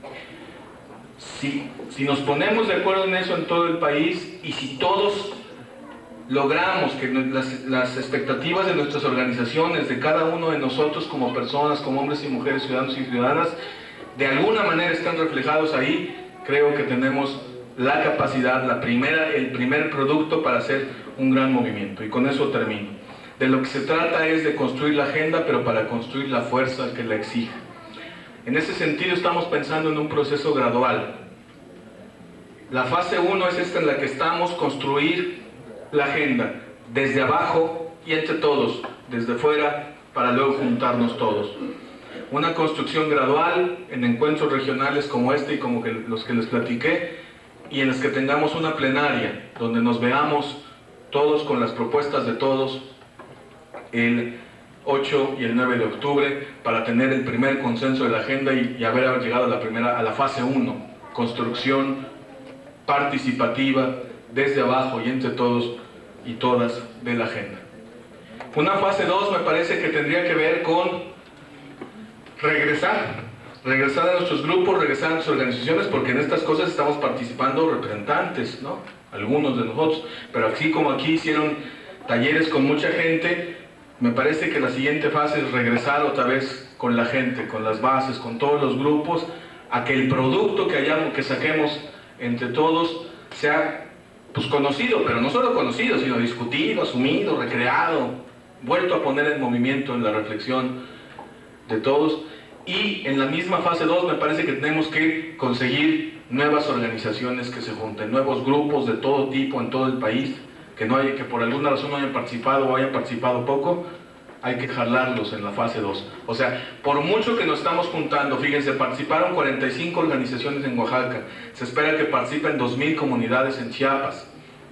Si nos ponemos de acuerdo en eso en todo el país, y si todos logramos que las expectativas de nuestras organizaciones, de cada uno de nosotros como personas, como hombres y mujeres, ciudadanos y ciudadanas, de alguna manera están reflejados ahí, creo que tenemos la capacidad, el primer producto para hacer un gran movimiento. Y con eso termino. De lo que se trata es de construir la agenda, pero para construir la fuerza que la exige. En ese sentido estamos pensando en un proceso gradual. La fase 1 es esta en la que estamos, construir la agenda desde abajo y entre todos, desde fuera, para luego juntarnos todos. Una construcción gradual en encuentros regionales como este y como los que les platiqué, y en los que tengamos una plenaria donde nos veamos todos con las propuestas de todos el 8 y el 9 de octubre para tener el primer consenso de la agenda y haber llegado a la fase 1, construcción participativa desde abajo y entre todos y todas de la agenda. Una fase 2 me parece que tendría que ver con regresar a nuestros grupos, regresar a nuestras organizaciones, porque en estas cosas estamos participando representantes, ¿no? Algunos de nosotros, pero así como aquí hicieron talleres con mucha gente, me parece que la siguiente fase es regresar otra vez con la gente, con las bases, con todos los grupos, a que el producto que saquemos entre todos sea pues conocido, pero no solo conocido, sino discutido, asumido, recreado, vuelto a poner en movimiento en la reflexión de todos. Y en la misma fase 2 me parece que tenemos que conseguir nuevas organizaciones que se junten, nuevos grupos de todo tipo en todo el país, que por alguna razón no hayan participado o hayan participado poco, hay que jalarlos en la fase 2. O sea, por mucho que nos estamos juntando, fíjense, participaron 45 organizaciones en Oaxaca, se espera que participen 2000 comunidades en Chiapas,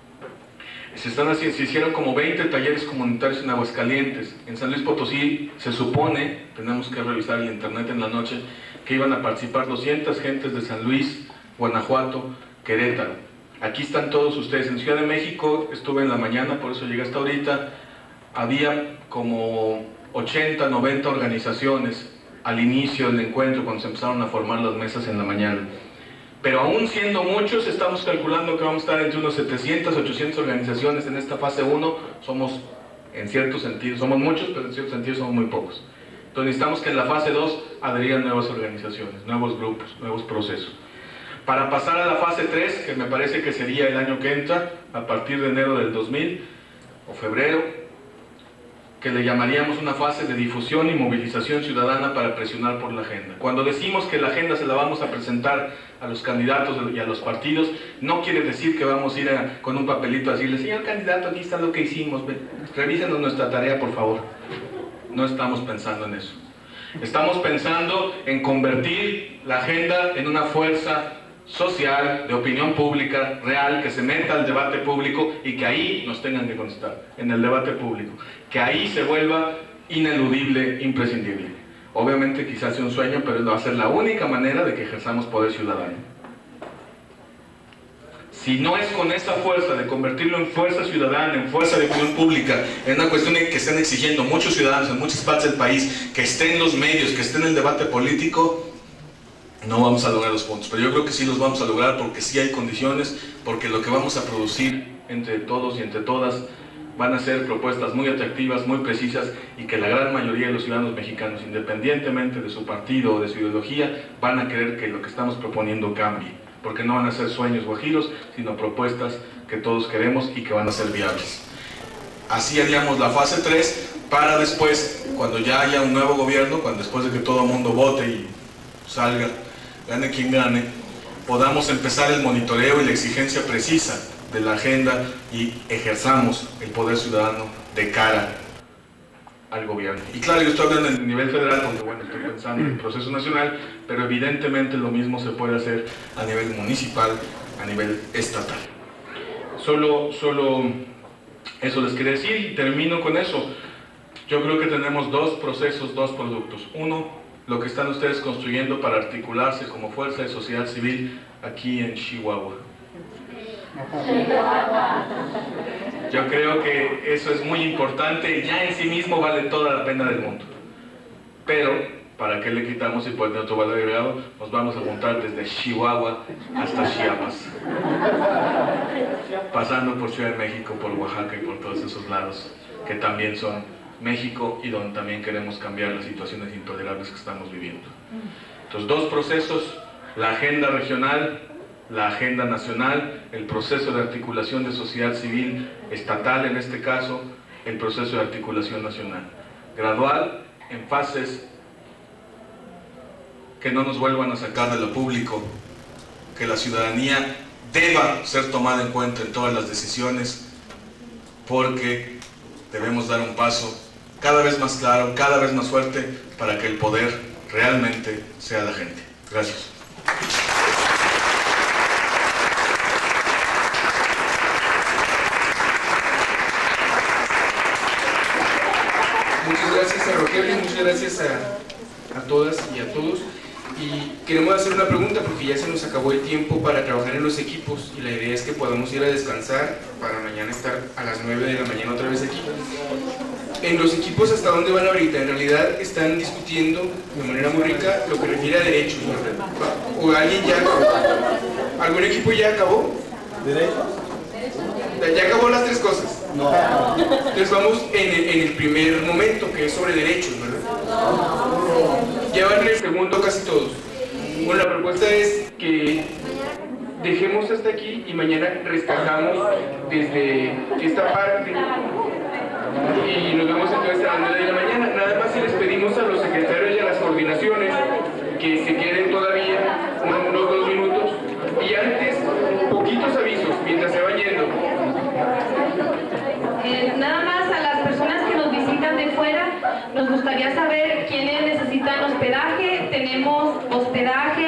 se hicieron como 20 talleres comunitarios en Aguascalientes, en San Luis Potosí se supone, tenemos que revisar el internet en la noche, que iban a participar 200 gentes de San Luis, Guanajuato, Querétaro. Aquí están todos ustedes. En Ciudad de México estuve en la mañana, por eso llegué hasta ahorita, había como 80, 90 organizaciones al inicio del encuentro, cuando se empezaron a formar las mesas en la mañana. Pero aún siendo muchos, estamos calculando que vamos a estar entre unos 700, 800 organizaciones en esta fase 1. Somos, en cierto sentido, somos muchos, pero en cierto sentido somos muy pocos. Entonces necesitamos que en la fase 2 adhieran nuevas organizaciones, nuevos grupos, nuevos procesos. Para pasar a la fase 3, que me parece que sería el año que entra, a partir de enero del 2000, o febrero, que le llamaríamos una fase de difusión y movilización ciudadana para presionar por la agenda. Cuando decimos que la agenda se la vamos a presentar a los candidatos y a los partidos, no quiere decir que vamos a ir con un papelito a decirle, señor candidato, aquí está lo que hicimos, revísenos nuestra tarea, por favor. No estamos pensando en eso. Estamos pensando en convertir la agenda en una fuerza social, de opinión pública, real, que se meta al debate público y que ahí nos tengan que contestar, en el debate público, que ahí se vuelva ineludible, imprescindible. Obviamente quizás sea un sueño, pero va a ser la única manera de que ejerzamos poder ciudadano. Si no es con esa fuerza de convertirlo en fuerza ciudadana, en fuerza de opinión pública, en una cuestión que están exigiendo muchos ciudadanos en muchas partes del país, que esté en los medios, que esté en el debate político, no vamos a lograr los puntos. Pero yo creo que sí los vamos a lograr porque sí hay condiciones, porque lo que vamos a producir entre todos y entre todas van a ser propuestas muy atractivas, muy precisas, y que la gran mayoría de los ciudadanos mexicanos, independientemente de su partido o de su ideología, van a querer que lo que estamos proponiendo cambie, porque no van a ser sueños guajiros, sino propuestas que todos queremos y que van a ser viables. Así haríamos la fase 3 para después, cuando ya haya un nuevo gobierno, cuando después de que todo el mundo vote y salga, gane quien gane, podamos empezar el monitoreo y la exigencia precisa de la agenda y ejerzamos el poder ciudadano de cara al gobierno. Y claro, yo estoy hablando en el nivel federal porque bueno, estoy pensando en el proceso nacional, pero evidentemente lo mismo se puede hacer a nivel municipal, a nivel estatal. Solo eso les quería decir y termino con eso. Yo creo que tenemos dos procesos, dos productos. Uno, lo que están ustedes construyendo para articularse como fuerza de sociedad civil aquí en Chihuahua. Yo creo que eso es muy importante, ya en sí mismo vale toda la pena del mundo. Pero, ¿para qué le quitamos y puede tener otro valor agregado? Nos vamos a juntar desde Chihuahua hasta Chiapas, pasando por Ciudad de México, por Oaxaca y por todos esos lados, que también son México y donde también queremos cambiar las situaciones intolerables que estamos viviendo. Entonces, dos procesos, la agenda regional, la agenda nacional, el proceso de articulación de sociedad civil estatal en este caso, el proceso de articulación nacional. Gradual, en fases que no nos vuelvan a sacar de lo público, que la ciudadanía deba ser tomada en cuenta en todas las decisiones, porque debemos dar un paso cada vez más claro, cada vez más fuerte, para que el poder realmente sea la gente. Gracias. Muchas gracias a Rogelio, muchas gracias a todas y a todos. Y queremos hacer una pregunta porque ya se nos acabó el tiempo para trabajar en los equipos y la idea es que podamos ir a descansar para mañana estar a las 9 de la mañana otra vez aquí. En los equipos, ¿hasta dónde van ahorita? En realidad están discutiendo de manera muy rica lo que refiere a derechos, ¿no? ¿O alguien ya acabó? ¿Algún equipo ya acabó? ¿Derechos? ¿Ya acabó las tres cosas? No. Entonces vamos en el primer momento, que es sobre derechos, ¿verdad? Ya van en el segundo casi todos. Bueno, la propuesta es que dejemos hasta aquí y mañana rescatamos desde esta parte y nos vemos entonces a las 9 de la mañana. Nada más si les pedimos a los secretarios y a las coordinaciones que se queden todavía unos 2 minutos y antes, poquitos avisos mientras se van yendo. Nada más a las personas que nos visitan de fuera, nos gustaría saber quiénes necesitan hospedaje. Tenemos hospedaje